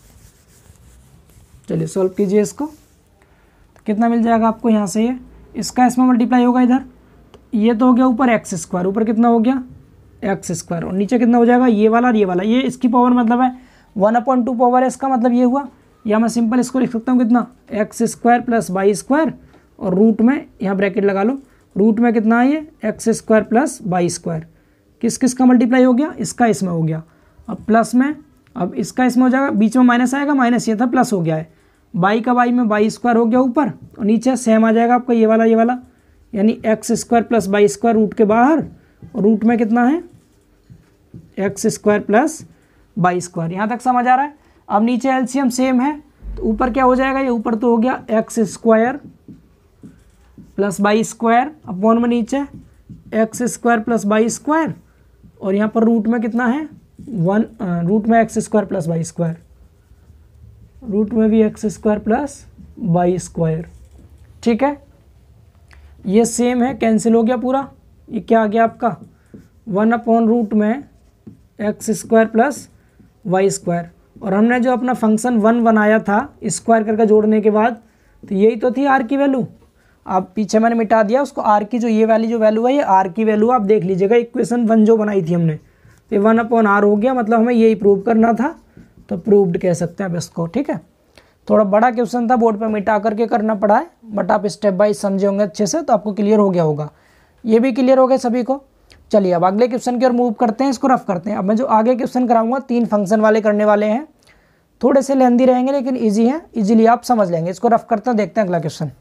चलिए सॉल्व कीजिए इसको। तो कितना मिल जाएगा आपको यहाँ से, ये इसका इसमें मल्टीप्लाई होगा इधर, तो ये तो हो गया ऊपर x², ऊपर कितना हो गया x², और नीचे कितना हो जाएगा ये वाला और ये वाला। ये इसकी पावर मतलब है 1/2 पावर है, इसका मतलब ये हुआ। या मैं सिंपल इसको लिख सकता हूँ कितना, x² प्लस y², और रूट में यहाँ ब्रैकेट लगा लो, रूट में कितना है ये x² प्लस y²। किस किस का मल्टीप्लाई हो गया, इसका इसमें हो गया। अब प्लस में, अब इसका इसमें हो जाएगा, बीच में माइनस आएगा, माइनस ये था प्लस हो गया है, y का y में y² हो गया ऊपर, और नीचे सेम आ जाएगा आपका ये वाला, यानी x² प्लस y² रूट के बाहर, और रूट में कितना है x² प्लस y²। यहाँ तक समझ आ रहा है। अब नीचे एलसीएम सेम है, तो ऊपर क्या हो जाएगा, ये ऊपर तो हो गया x² प्लस y² अपॉन में नीचे x square plus y square, और यहाँ पर रूट में कितना है 1, रूट में x square plus y square, root में भी x square plus y square. ठीक है, ये सेम है, कैंसिल हो गया पूरा। ये क्या आ गया आपका 1 अपॉन रूट में x square plus y square, और हमने जो अपना फंक्शन 1 बनाया था स्क्वायर करके जोड़ने के बाद, तो यही तो थी आर की वैल्यू। आप पीछे मैंने मिटा दिया उसको, आर की जो ये वाली जो वैल्यू है ये आर की वैल्यू आप देख लीजिएगा, इक्वेशन 1 जो बनाई थी हमने, तो 1 अपॉन आर हो गया, मतलब हमें यही प्रूव करना था, तो प्रूव्ड कह सकते हैं अब इसको। ठीक है, थोड़ा बड़ा क्वेश्चन था, बोर्ड पर मिटा करके करना पड़ा है, बट आप स्टेप बाय समझे होंगे अच्छे से, तो आपको क्लियर हो गया होगा। ये भी क्लियर हो गया सभी को। चलिए अब अगले क्वेश्चन की ओर मूव करते हैं, इसको रफ करते हैं। अब मैं जो आगे क्वेश्चन कराऊंगा 3 फंक्शन वाले करने वाले हैं, थोड़े से लेंदी रहेंगे लेकिन ईजी है, इजीली आप समझ लेंगे। इसको रफ करते हैं, देखते हैं अगला क्वेश्चन।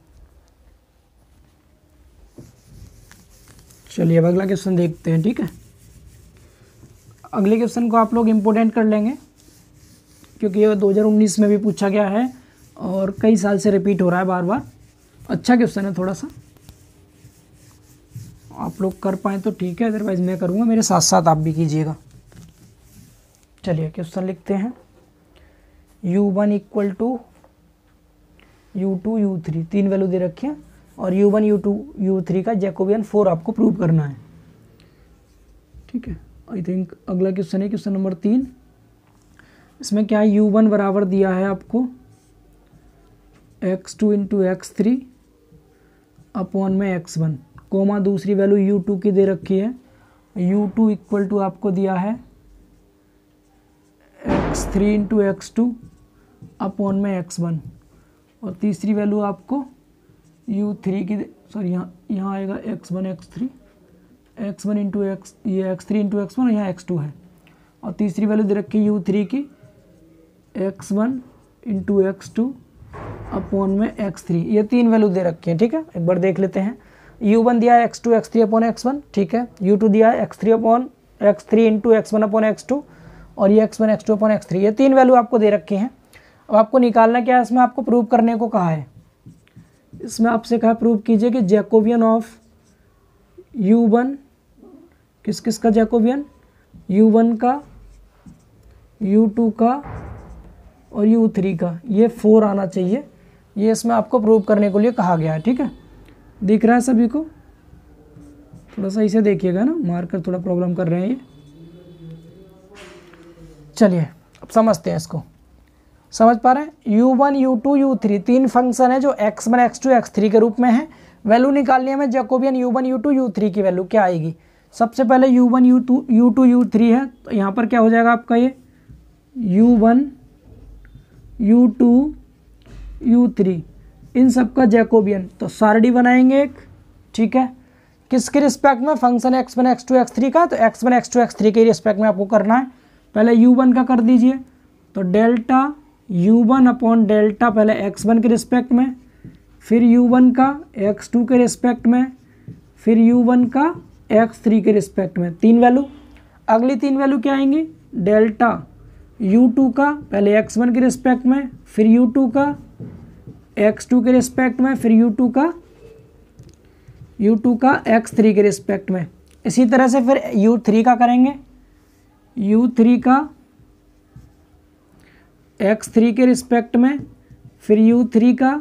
चलिए अब अगला क्वेश्चन देखते हैं। ठीक है, अगले क्वेश्चन को आप लोग इम्पोर्टेंट कर लेंगे, क्योंकि ये 2019 में भी पूछा गया है और कई साल से रिपीट हो रहा है बार बार। अच्छा क्वेश्चन है, थोड़ा सा आप लोग कर पाएँ तो ठीक है, अदरवाइज मैं करूँगा, मेरे साथ साथ आप भी कीजिएगा। चलिए क्वेश्चन लिखते हैं। u1 equal to u2 u3, 3 value दे रखी है, और u1 u2 u3 का जैकोबियन 4 आपको प्रूव करना है। ठीक है, आई थिंक अगला क्वेश्चन है क्वेश्चन नंबर 3। इसमें क्या है, u1 बराबर दिया है आपको x2 इंटू x3 अपॉन में x1, कोमा दूसरी वैल्यू u2 की दे रखी है, u2 इक्वल टू आपको दिया है x3 इंटू x2 अपॉन में x1, और तीसरी वैल्यू आपको u3 की, सॉरी यहाँ आएगा x1 x1 इंटू एक्स, ये x3 इंटू x1 और यहाँ x2 है, और तीसरी वैल्यू दे रखी है u3 की x1 इंटू x2 अपॉन में x3। ये 3 वैल्यू दे रखी है। ठीक है, एक बार देख लेते हैं। u1 दिया है x2 x3 अपॉन x1, ठीक है, u2 दिया है x3 into x1 upon x2, और ये x1 x2 अपॉन x3, ये 3 वैल्यू आपको दे रखी हैं। अब आपको निकालना क्या है, इसमें आपको प्रूव करने को कहा है। इसमें आपसे कहा प्रूव कीजिए कि जैकोबियन ऑफ u1, किस किस का जैकोबियन, u1 का, u2 का और u3 का, ये 4 आना चाहिए। ये इसमें आपको प्रूव करने के लिए कहा गया है। ठीक है, दिख रहा है सभी को, थोड़ा सा इसे देखिएगा ना, मार्कर थोड़ा प्रॉब्लम कर रहे हैं ये। चलिए अब समझते हैं इसको, समझ पा रहे हैं। u1 u2 u3 3 फंक्शन है जो x1 x2 x3 के रूप में है। वैल्यू निकालनी है हमें जैकोबियन u1 u2 u3 की वैल्यू क्या आएगी। सबसे पहले u1 u2 u3 है, तो यहाँ पर क्या हो जाएगा आपका ये u1 u2 u3, इन सब का जैकोबियन, तो सारडी बनाएंगे एक। ठीक है, किसके रिस्पेक्ट में, फंक्शन x1 x2 x3 का, तो x1 x2 x3 के रिस्पेक्ट में आपको करना है। पहले u1 का कर दीजिए, तो डेल्टा u1 अपॉन डेल्टा पहले x1 के रिस्पेक्ट में, फिर u1 का x2 के रिस्पेक्ट में, फिर u1 का x3 के रिस्पेक्ट में, 3 वैल्यू। अगली 3 वैल्यू क्या आएंगी, डेल्टा u2 का पहले x1 के रिस्पेक्ट में, फिर u2 का x2 के रिस्पेक्ट में, फिर u2 का x3 के रिस्पेक्ट में। इसी तरह से फिर u3 का करेंगे, u3 का x3 के रिस्पेक्ट में, फिर u3 का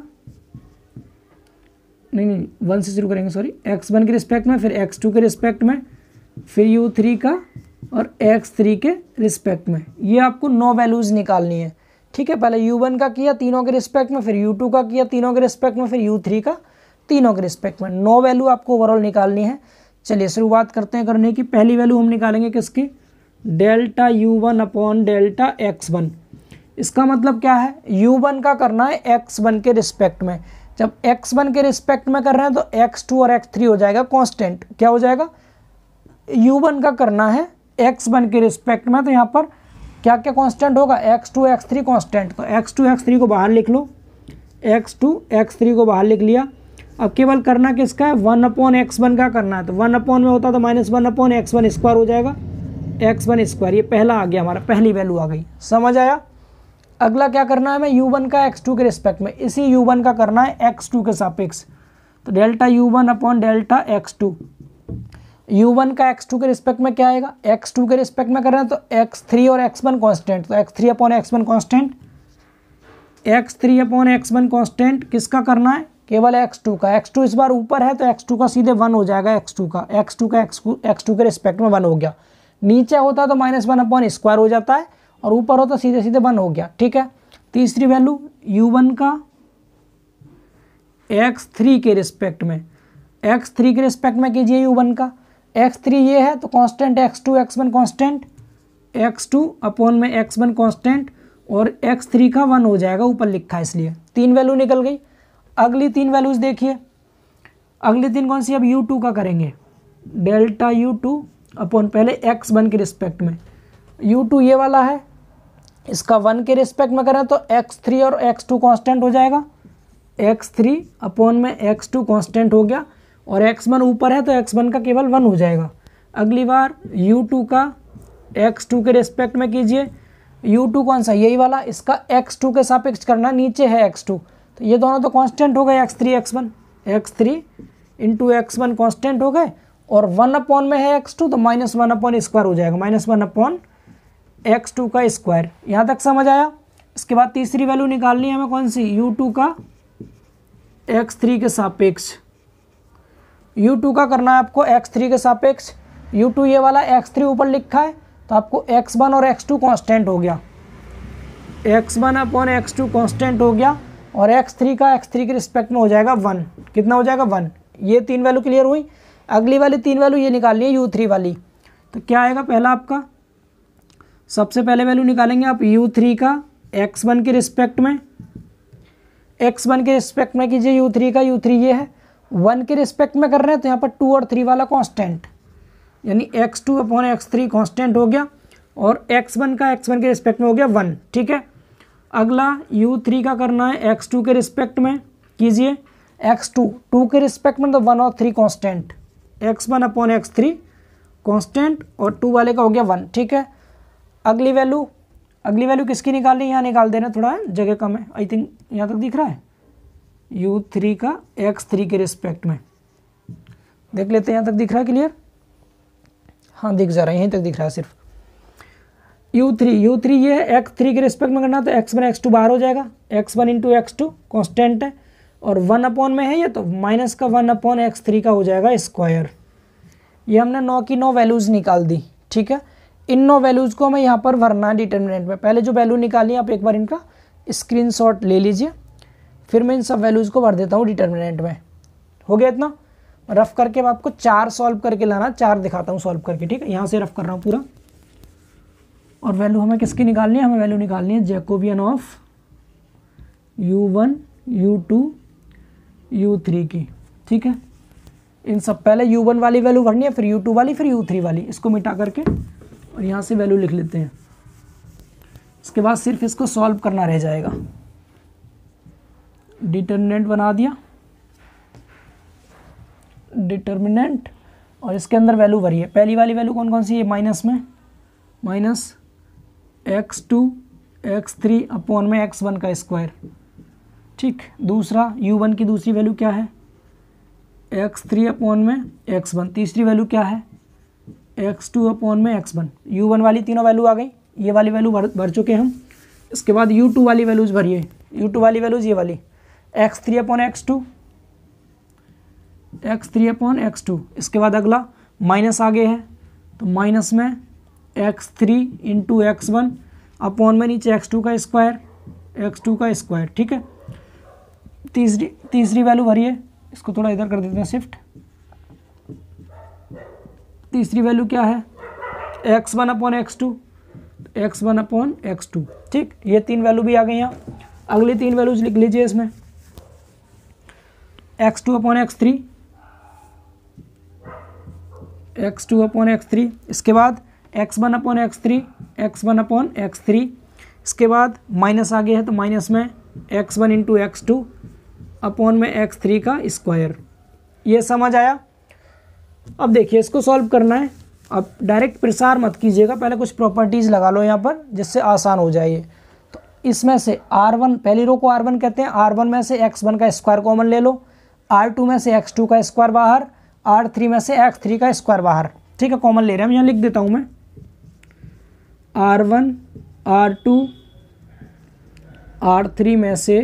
नहीं 1 से शुरू करेंगे, सॉरी, x1 के रिस्पेक्ट में, फिर x2 के रिस्पेक्ट में, फिर u3 का और x3 के रिस्पेक्ट में। ये आपको 9 वैल्यूज़ निकालनी है। ठीक है, पहले u1 का किया तीनों के रिस्पेक्ट में, फिर u2 का किया तीनों के रिस्पेक्ट में, फिर u3 का तीनों के रिस्पेक्ट में। 9 वैल्यू आपको ओवरऑल निकालनी है। चलिए शुरुआत करते हैं करने की। पहली वैल्यू हम निकालेंगे किसकी, delta u1 upon delta x1। इसका मतलब क्या है, u1 का करना है x1 के रिस्पेक्ट में। जब x1 के रिस्पेक्ट में कर रहे हैं तो x2 और x3 हो जाएगा कांस्टेंट। क्या हो जाएगा, u1 का करना है x1 के रिस्पेक्ट में, तो यहाँ पर क्या क्या कांस्टेंट होगा, x2 x3 कांस्टेंट। तो x2 x3 को बाहर लिख लो, x2 x3 को बाहर लिख लिया। अब केवल करना किसका है, 1 अपॉन x1 का करना है। तो 1 अपॉन में होता तो -1 अपॉन x1 स्क्वायर हो जाएगा, x1 स्क्वायर। ये पहला आ गया, हमारा पहली वैल्यू आ गई, समझ आया। अगला क्या करना है हमें, u1 का x2 के रिस्पेक्ट में, इसी u1 का करना है x2 के सापेक्ष। तो delta u1 upon delta x2। u1 का x2 के रिस्पेक्ट में क्या आएगा, x2 के रिस्पेक्ट में कर रहे हैं तो x3 और x1 कांस्टेंट, तो x3 upon x1 constant, x3 upon x1 constant किसका करना है, केवल x2 का। x2 इस बार ऊपर है तो x2 का सीधे 1 हो जाएगा, x2 के रिस्पेक्ट में 1 हो गया। नीचे होता तो -1 अपॉन स्क्वायर हो जाता है और ऊपर होता सीधे सीधे 1 हो गया, ठीक है। तीसरी वैल्यू u1 का x3 के रिस्पेक्ट में, x3 के रिस्पेक्ट में कीजिए u1 का, x3 ये है तो constant x2 x1 constant, x2 upon में x1 कांस्टेंट और x3 का 1 हो जाएगा, ऊपर लिखा है इसलिए। 3 वैल्यू निकल गई। अगली 3 वैल्यूज देखिए, अगली 3 कौन सी, अब u2 का करेंगे, डेल्टा u2 अपॉन पहले x1 के रिस्पेक्ट में, u2 ये वाला है, इसका 1 के रिस्पेक्ट में करें तो x3 और x2 कांस्टेंट हो जाएगा, x3 अपॉन में x2 कांस्टेंट हो गया और x1 ऊपर है तो x1 का केवल 1 हो जाएगा। अगली बार u2 का x2 के रिस्पेक्ट में कीजिए, u2 कौन सा, यही वाला, इसका x2 के सापेक्ष करना, नीचे है x2 तो ये दोनों तो कांस्टेंट हो गए, x3 इंटू x1 कांस्टेंट हो गए और 1 अपॉन में है x2 तो -1 अपॉन स्क्वायर हो जाएगा, -1 अपॉन x2 का स्क्वायर। यहाँ तक समझ आया। इसके बाद तीसरी वैल्यू निकालनी है हमें, कौन सी, u2 का x3 के सापेक्ष, u2 का करना है आपको x3 के सापेक्ष, u2 ये वाला, x3 ऊपर लिखा है तो आपको x1 और x2 कांस्टेंट हो गया, x1 अपॉन x2 कांस्टेंट हो गया और x3 का x3 के रिस्पेक्ट में हो जाएगा 1, कितना हो जाएगा 1। ये 3 वैल्यू क्लियर हुई। अगली वाली 3 वैल्यू ये निकालनी है u3 वाली, तो क्या आएगा, पहला आपका सबसे पहले वैल्यू निकालेंगे आप u3 का x1 के रिस्पेक्ट में, x1 के रिस्पेक्ट में कीजिए u3 का, u3 ये है, 1 के रिस्पेक्ट में कर रहे हैं तो यहाँ पर 2 और 3 वाला कांस्टेंट, यानी x2 अपॉन x3 कांस्टेंट हो गया और x1 का x1 के रिस्पेक्ट में हो गया 1, ठीक है। अगला u3 का करना है x2 के रिस्पेक्ट में, कीजिए x2 2 के रिस्पेक्ट में तो 1 और 3 constant, x1 upon x3 constant और 2 वाले का हो गया 1, ठीक है। अगली वैल्यू किसकी निकालनी है, यहाँ निकाल देना, थोड़ा जगह कम है, आई थिंक यहाँ तक दिख रहा है, u3 का x3 के रिस्पेक्ट में, देख लेते हैं यहाँ तक दिख रहा है क्लियर, हाँ दिख जा रहा है, यहीं तक दिख रहा है सिर्फ। u3 ये है x3 के रिस्पेक्ट में करना तो x1 x2 बाहर हो जाएगा, x1 इंटू x2 कॉन्स्टेंट है और 1 अपॉन में है ये तो माइनस का 1 अपॉन x3 का हो जाएगा स्क्वायर। ये हमने 9 की 9 वैल्यूज़ निकाल दी, ठीक है। इन 9 वैल्यूज़ को हमें यहाँ पर भरना है डिटर्मिनेंट में। पहले जो वैल्यू निकाली आप एक बार इनका स्क्रीनशॉट ले लीजिए, फिर मैं इन सब वैल्यूज़ को भर देता हूँ डिटर्मिनेंट में। हो गया इतना, रफ करके मैं आपको 4 सॉल्व करके लाना, 4 दिखाता हूँ सॉल्व करके, ठीक है। यहाँ से रफ कर रहा हूँ पूरा। और वैल्यू हमें किसकी निकालनी है, हमें वैल्यू निकालनी है Jacobian of u1 u2 u3 की, ठीक है। इन सब पहले u1 वाली वैल्यू भरनी है, फिर u2 वाली, फिर u3 वाली। इसको मिटा करके और यहाँ से वैल्यू लिख लेते हैं। इसके बाद सिर्फ इसको सॉल्व करना रह जाएगा। डिटर्मिनेंट बना दिया, डिटर्मिनेंट, और इसके अंदर वैल्यू भरी है। पहली वाली वैल्यू कौन कौन सी है, माइनस में, माइनस x2 x3 अपॉन में x1 का स्क्वायर, ठीक। दूसरा u1 की दूसरी वैल्यू क्या है, x3 अपॉन में x1। तीसरी वैल्यू क्या है, x2 अपॉन में x1। u1 वाली तीनों वैल्यू आ गई, ये वाली वैल्यू भर चुके हम। इसके बाद u2 वाली वैल्यूज़ भरिए। u2 वाली वैल्यूज़ ये वाली, x3 upon x2, x3 upon x2। इसके बाद अगला माइनस आगे है तो माइनस में x3 इंटू x1 अपॉन में नीचे x2 का स्क्वायर, ठीक है। तीसरी वैल्यू भरिए, इसको थोड़ा इधर कर देते हैं शिफ्ट। तीसरी वैल्यू क्या है, x1 अपॉन x2, ठीक। ये 3 वैल्यू भी आ गई यहाँ। अगली 3 वैल्यूज लिख लीजिए इसमें, x2 अपॉन x3, इसके बाद x1 अपॉन x3, इसके बाद माइनस आगे है तो माइनस में x1 इंटू x2 अपॉन में x3 का स्क्वायर। ये समझ आया। अब देखिए इसको सॉल्व करना है। अब डायरेक्ट प्रसार मत कीजिएगा, पहले कुछ प्रॉपर्टीज़ लगा लो यहाँ पर जिससे आसान हो जाए। तो इसमें से R1, पहली रो को R1 कहते हैं, R1 में से x1 का स्क्वायर कॉमन ले लो, R2 में से x2 का स्क्वायर बाहर, R3 में से x3 का स्क्वायर बाहर, ठीक है, कॉमन ले रहे हैं हम, यहाँ लिख देता हूँ मैं R1 R2 R3 में से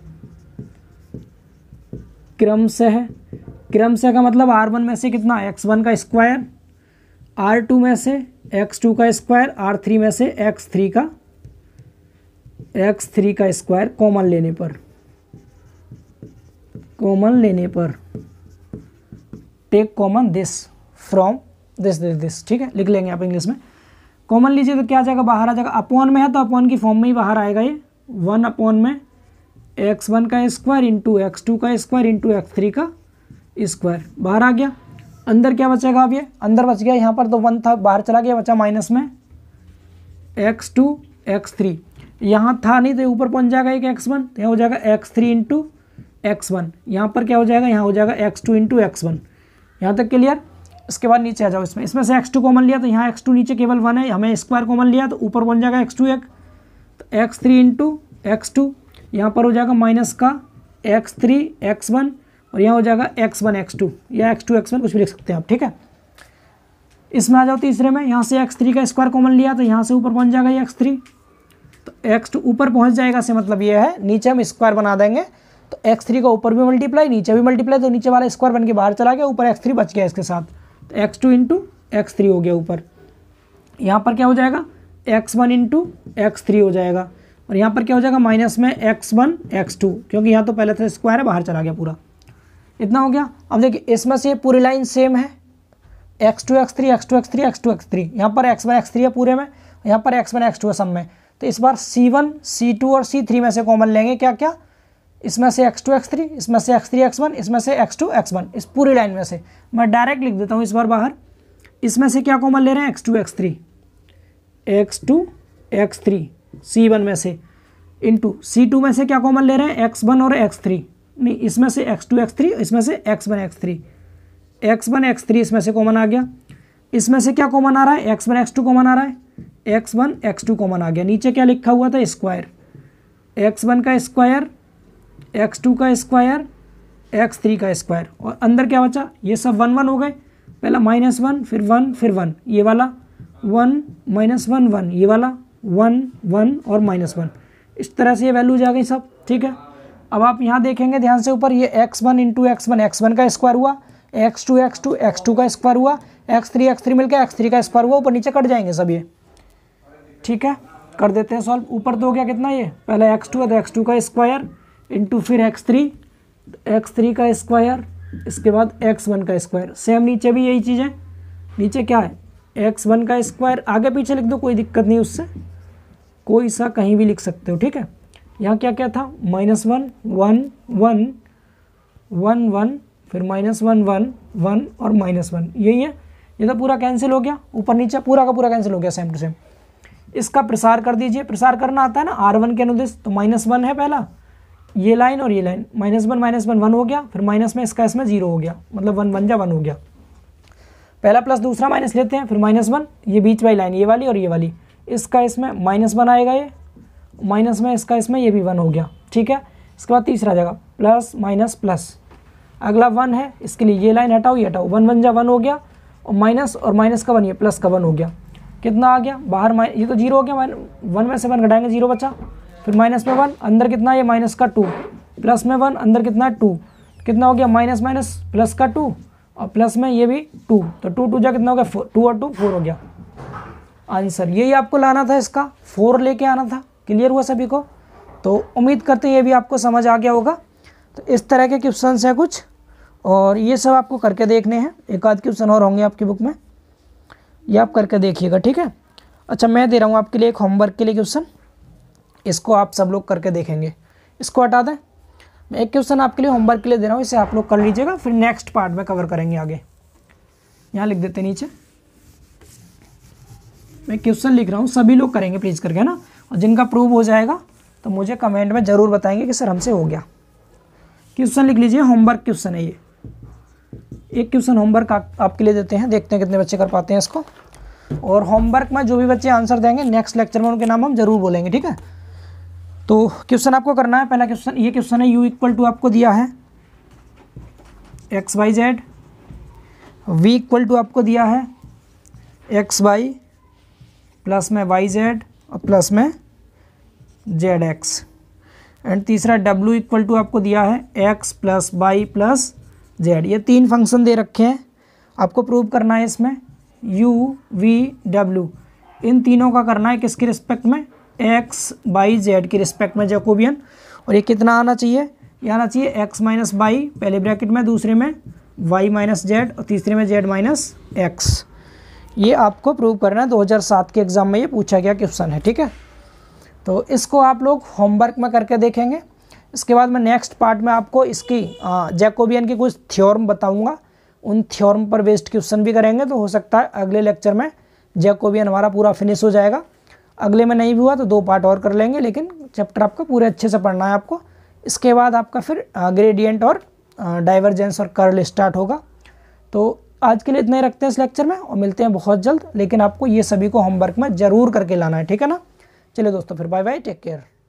क्रमशः का मतलब R1 में से कितना x1 का स्क्वायर, R2 में से x2 का स्क्वायर, R3 में से x3 का स्क्वायर कॉमन लेने पर take common this from this, ठीक है, लिख लेंगे आप इंग्लिश में। कॉमन लीजिए तो क्या आ जाएगा, बाहर आ जाएगा, अपॉन में है तो अपॉन की फॉर्म में ही बाहर आएगा ये, 1 अपॉन में x1 का स्क्वायर इंटू x2 का स्क्वायर इंटू x3 का स्क्वायर बाहर आ गया। अंदर क्या बचेगा, अब ये अंदर बच गया, यहाँ पर तो 1 था बाहर चला गया, बचा माइनस में x2 x3, यहाँ था नहीं तो ऊपर पहुँच जाएगा एक x1, तो यहाँ हो जाएगा x3 इंटू x1, यहाँ पर क्या हो जाएगा, यहाँ हो जाएगा x2 इंटू x1। यहाँ तक क्लियर। इसके बाद नीचे आ जाओ, इसमें से x2 कॉमन लिया तो यहाँ x2 नीचे केवल 1 है, हमें स्क्वायर कॉमन लिया तो ऊपर बन जाएगा x2 एक, तो x3 इंटू x2, यहाँ पर हो जाएगा माइनस का x3 x1 और यहाँ हो जाएगा x1 x2 या x2 x1 कुछ भी लिख सकते हैं आप, ठीक है। इसमें आ जाओ तीसरे में, यहाँ से x3 का स्क्वायर कॉमन लिया तो यहाँ से ऊपर पहुँच जाएगा ये x3, तो x2 ऊपर पहुँच जाएगा से मतलब ये है नीचे हम स्क्वायर बना देंगे, तो x3 का ऊपर भी मल्टीप्लाई नीचे भी मल्टीप्लाई, तो नीचे वाला स्क्वायर बन के बाहर चला गया, ऊपर x3 बच गया इसके साथ, तो x2 इंटू x3 हो गया ऊपर। यहाँ पर क्या हो जाएगा, x1 इंटू x3 हो जाएगा, और यहाँ पर क्या हो जाएगा माइनस में x1 x2, क्योंकि यहाँ तो पहले था स्क्वायर है, बाहर चला गया पूरा, इतना हो गया। अब देखिए इसमें से पूरी लाइन सेम है, x2 x3 x2 x3 x2 x3, यहाँ पर x1 x3 है पूरे में, यहाँ पर x1 x2 है सब में, तो इस बार C1 C2 और C3 में से कॉमन लेंगे, क्या क्या, इसमें से x2 x3, इसमें से x3 x1, इसमें से x2 x1, इस पूरी लाइन में से मैं डायरेक्ट लिख देता हूँ इस बार बाहर। इसमें से क्या कॉमन ले रहे हैं, x2 x3 C1 में से, इंटू C2 में से क्या कॉमन ले रहे हैं, x1 और x3, नहीं इसमें से x2 x3, इसमें से x1 x3 इसमें से कॉमन आ गया। इसमें से क्या कॉमन आ रहा है, x1 x2 कॉमन आ रहा है, x1 x2 कॉमन आ गया। नीचे क्या लिखा हुआ था, स्क्वायर, x1 का स्क्वायर x2 का स्क्वायर x3 का स्क्वायर, और अंदर क्या बचा, ये सब 1 1 हो गए, पहला -1 फिर 1 फिर 1, ये वाला 1 -1 1, ये वाला 1 1 और -1, इस तरह से ये वैल्यूज आ गई सब, ठीक है। अब आप यहाँ देखेंगे ध्यान से ऊपर, ये x1 इंटू x1 का स्क्वायर हुआ, x2 x2 का स्क्वायर हुआ, x3 मिलकर x3 का स्क्वायर हुआ, ऊपर नीचे कट जाएंगे सब ये, ठीक है। कर देते हैं सॉल्व। ऊपर तो हो गया कितना, ये पहले x2 है तो x2 का स्क्वायर इंटू फिर x3 का स्क्वायर, इसके बाद x1 का स्क्वायर, सेम नीचे भी यही चीज़ है, नीचे क्या है x1 का स्क्वायर, आगे पीछे लिख दो कोई दिक्कत नहीं, उससे कोई सा कहीं भी लिख सकते हो, ठीक है। यहाँ क्या क्या था, -1 1 1 1 1 फिर -1 1 1 और -1, यही है। ये तो पूरा कैंसिल हो गया, ऊपर नीचे पूरा का पूरा कैंसिल हो गया सेम टू सेम। इसका प्रसार कर दीजिए, प्रसार करना आता है ना R1 के अनुदिश, तो -1 है पहला, ये लाइन और ये लाइन, -1 1 हो गया, फिर माइनस में इसका इसमें 0 हो गया, मतलब 1 1 जा 1 हो गया। पहला प्लस दूसरा माइनस लेते हैं, फिर -1, ये बीच वाली लाइन ये वाली और ये वाली, इसका इसमें -1 आएगा, ये माइनस में इसका इसमें ये भी 1 हो गया, ठीक है। इसके बाद तीसरा जगह प्लस माइनस प्लस, अगला 1 है, इसके लिए ये लाइन हटाओ ये हटाओ, 1 1 जा 1 हो गया, और माइनस का 1 ये प्लस का 1 हो गया, कितना आ गया बाहर, ये तो 0 हो गया, 1 में से 1 घटाएंगे 0 बचा, फिर माइनस में 1, अंदर कितना, ये माइनस का 2, प्लस में 1, अंदर कितना 2, कितना हो गया माइनस माइनस प्लस का 2, और प्लस में ये भी 2, तो 2 2 जा कितना हो गया 4, 2 और 2 4 हो गया आंसर। यही आपको लाना था, इसका 4 लेके आना था। क्लियर हुआ सभी को? तो उम्मीद करते हैं ये भी आपको समझ आ गया होगा। तो इस तरह के क्वेश्चंस हैं कुछ, और ये सब आपको करके देखने हैं, एक आध क्वेश्चन और होंगे आपकी बुक में, ये आप करके देखिएगा, ठीक है। अच्छा, मैं दे रहा हूँ आपके लिए एक होमवर्क के लिए क्वेश्चन, इसको आप सब लोग करके देखेंगे। इसको हटा दें, मैं एक क्वेश्चन आपके लिए होमवर्क के लिए दे रहा हूँ, इसे आप लोग कर लीजिएगा, फिर नेक्स्ट पार्ट में कवर करेंगे आगे। यहाँ लिख देते नीचे, मैं क्वेश्चन लिख रहा हूँ, सभी लोग करेंगे प्लीज़ करके ना, और जिनका प्रूव हो जाएगा तो मुझे कमेंट में ज़रूर बताएंगे कि सर हमसे हो गया। क्वेश्चन लिख लीजिए, होमवर्क क्वेश्चन है ये, एक क्वेश्चन होमवर्क आपके लिए देते हैं, देखते हैं कितने बच्चे कर पाते हैं इसको। और होमवर्क में जो भी बच्चे आंसर देंगे नेक्स्ट लेक्चर में उनके नाम हम जरूर बोलेंगे, ठीक है। तो क्वेश्चन आपको करना है, पहला क्वेश्चन ये क्वेश्चन है, u = आपको दिया है XYZ, v इक्वल टू आपको दिया है एक्स वाई प्लस में वाई जेड और प्लस में जेड एक्स। एंड तीसरा w इक्वल टू आपको दिया है x plus y plus z. ये तीन फंक्शन दे रखे हैं, आपको प्रूव करना है इसमें u v w इन तीनों का करना है किसके रिस्पेक्ट में, x बाई जेड की रिस्पेक्ट में जैकोबियन। और ये कितना आना चाहिए, ये आना चाहिए x माइनस बाई पहले ब्रैकेट में, दूसरे में y माइनस जेड और तीसरे में z माइनस एक्स। ये आपको प्रूव करना है, 2007 के एग्ज़ाम में ये पूछा गया क्वेश्चन है, ठीक है। तो इसको आप लोग होमवर्क में करके देखेंगे। इसके बाद मैं नेक्स्ट पार्ट में आपको इसकी जैकोबियन की कुछ थ्योरम बताऊंगा, उन थ्योरम पर बेस्ड क्वेश्चन भी करेंगे। तो हो सकता है अगले लेक्चर में जैकोबियन हमारा पूरा फिनिश हो जाएगा। अगले में नहीं भी हुआ तो 2 पार्ट और कर लेंगे, लेकिन चैप्टर आपका पूरे अच्छे से पढ़ना है आपको। इसके बाद आपका फिर ग्रेडियंट और डाइवर्जेंस और कर्ल स्टार्ट होगा। तो आज के लिए इतना ही रखते हैं इस लेक्चर में और मिलते हैं बहुत जल्द। लेकिन आपको ये सभी को होमवर्क में ज़रूर करके लाना है, ठीक है ना। चलिए दोस्तों, फिर बाय बाय, टेक केयर।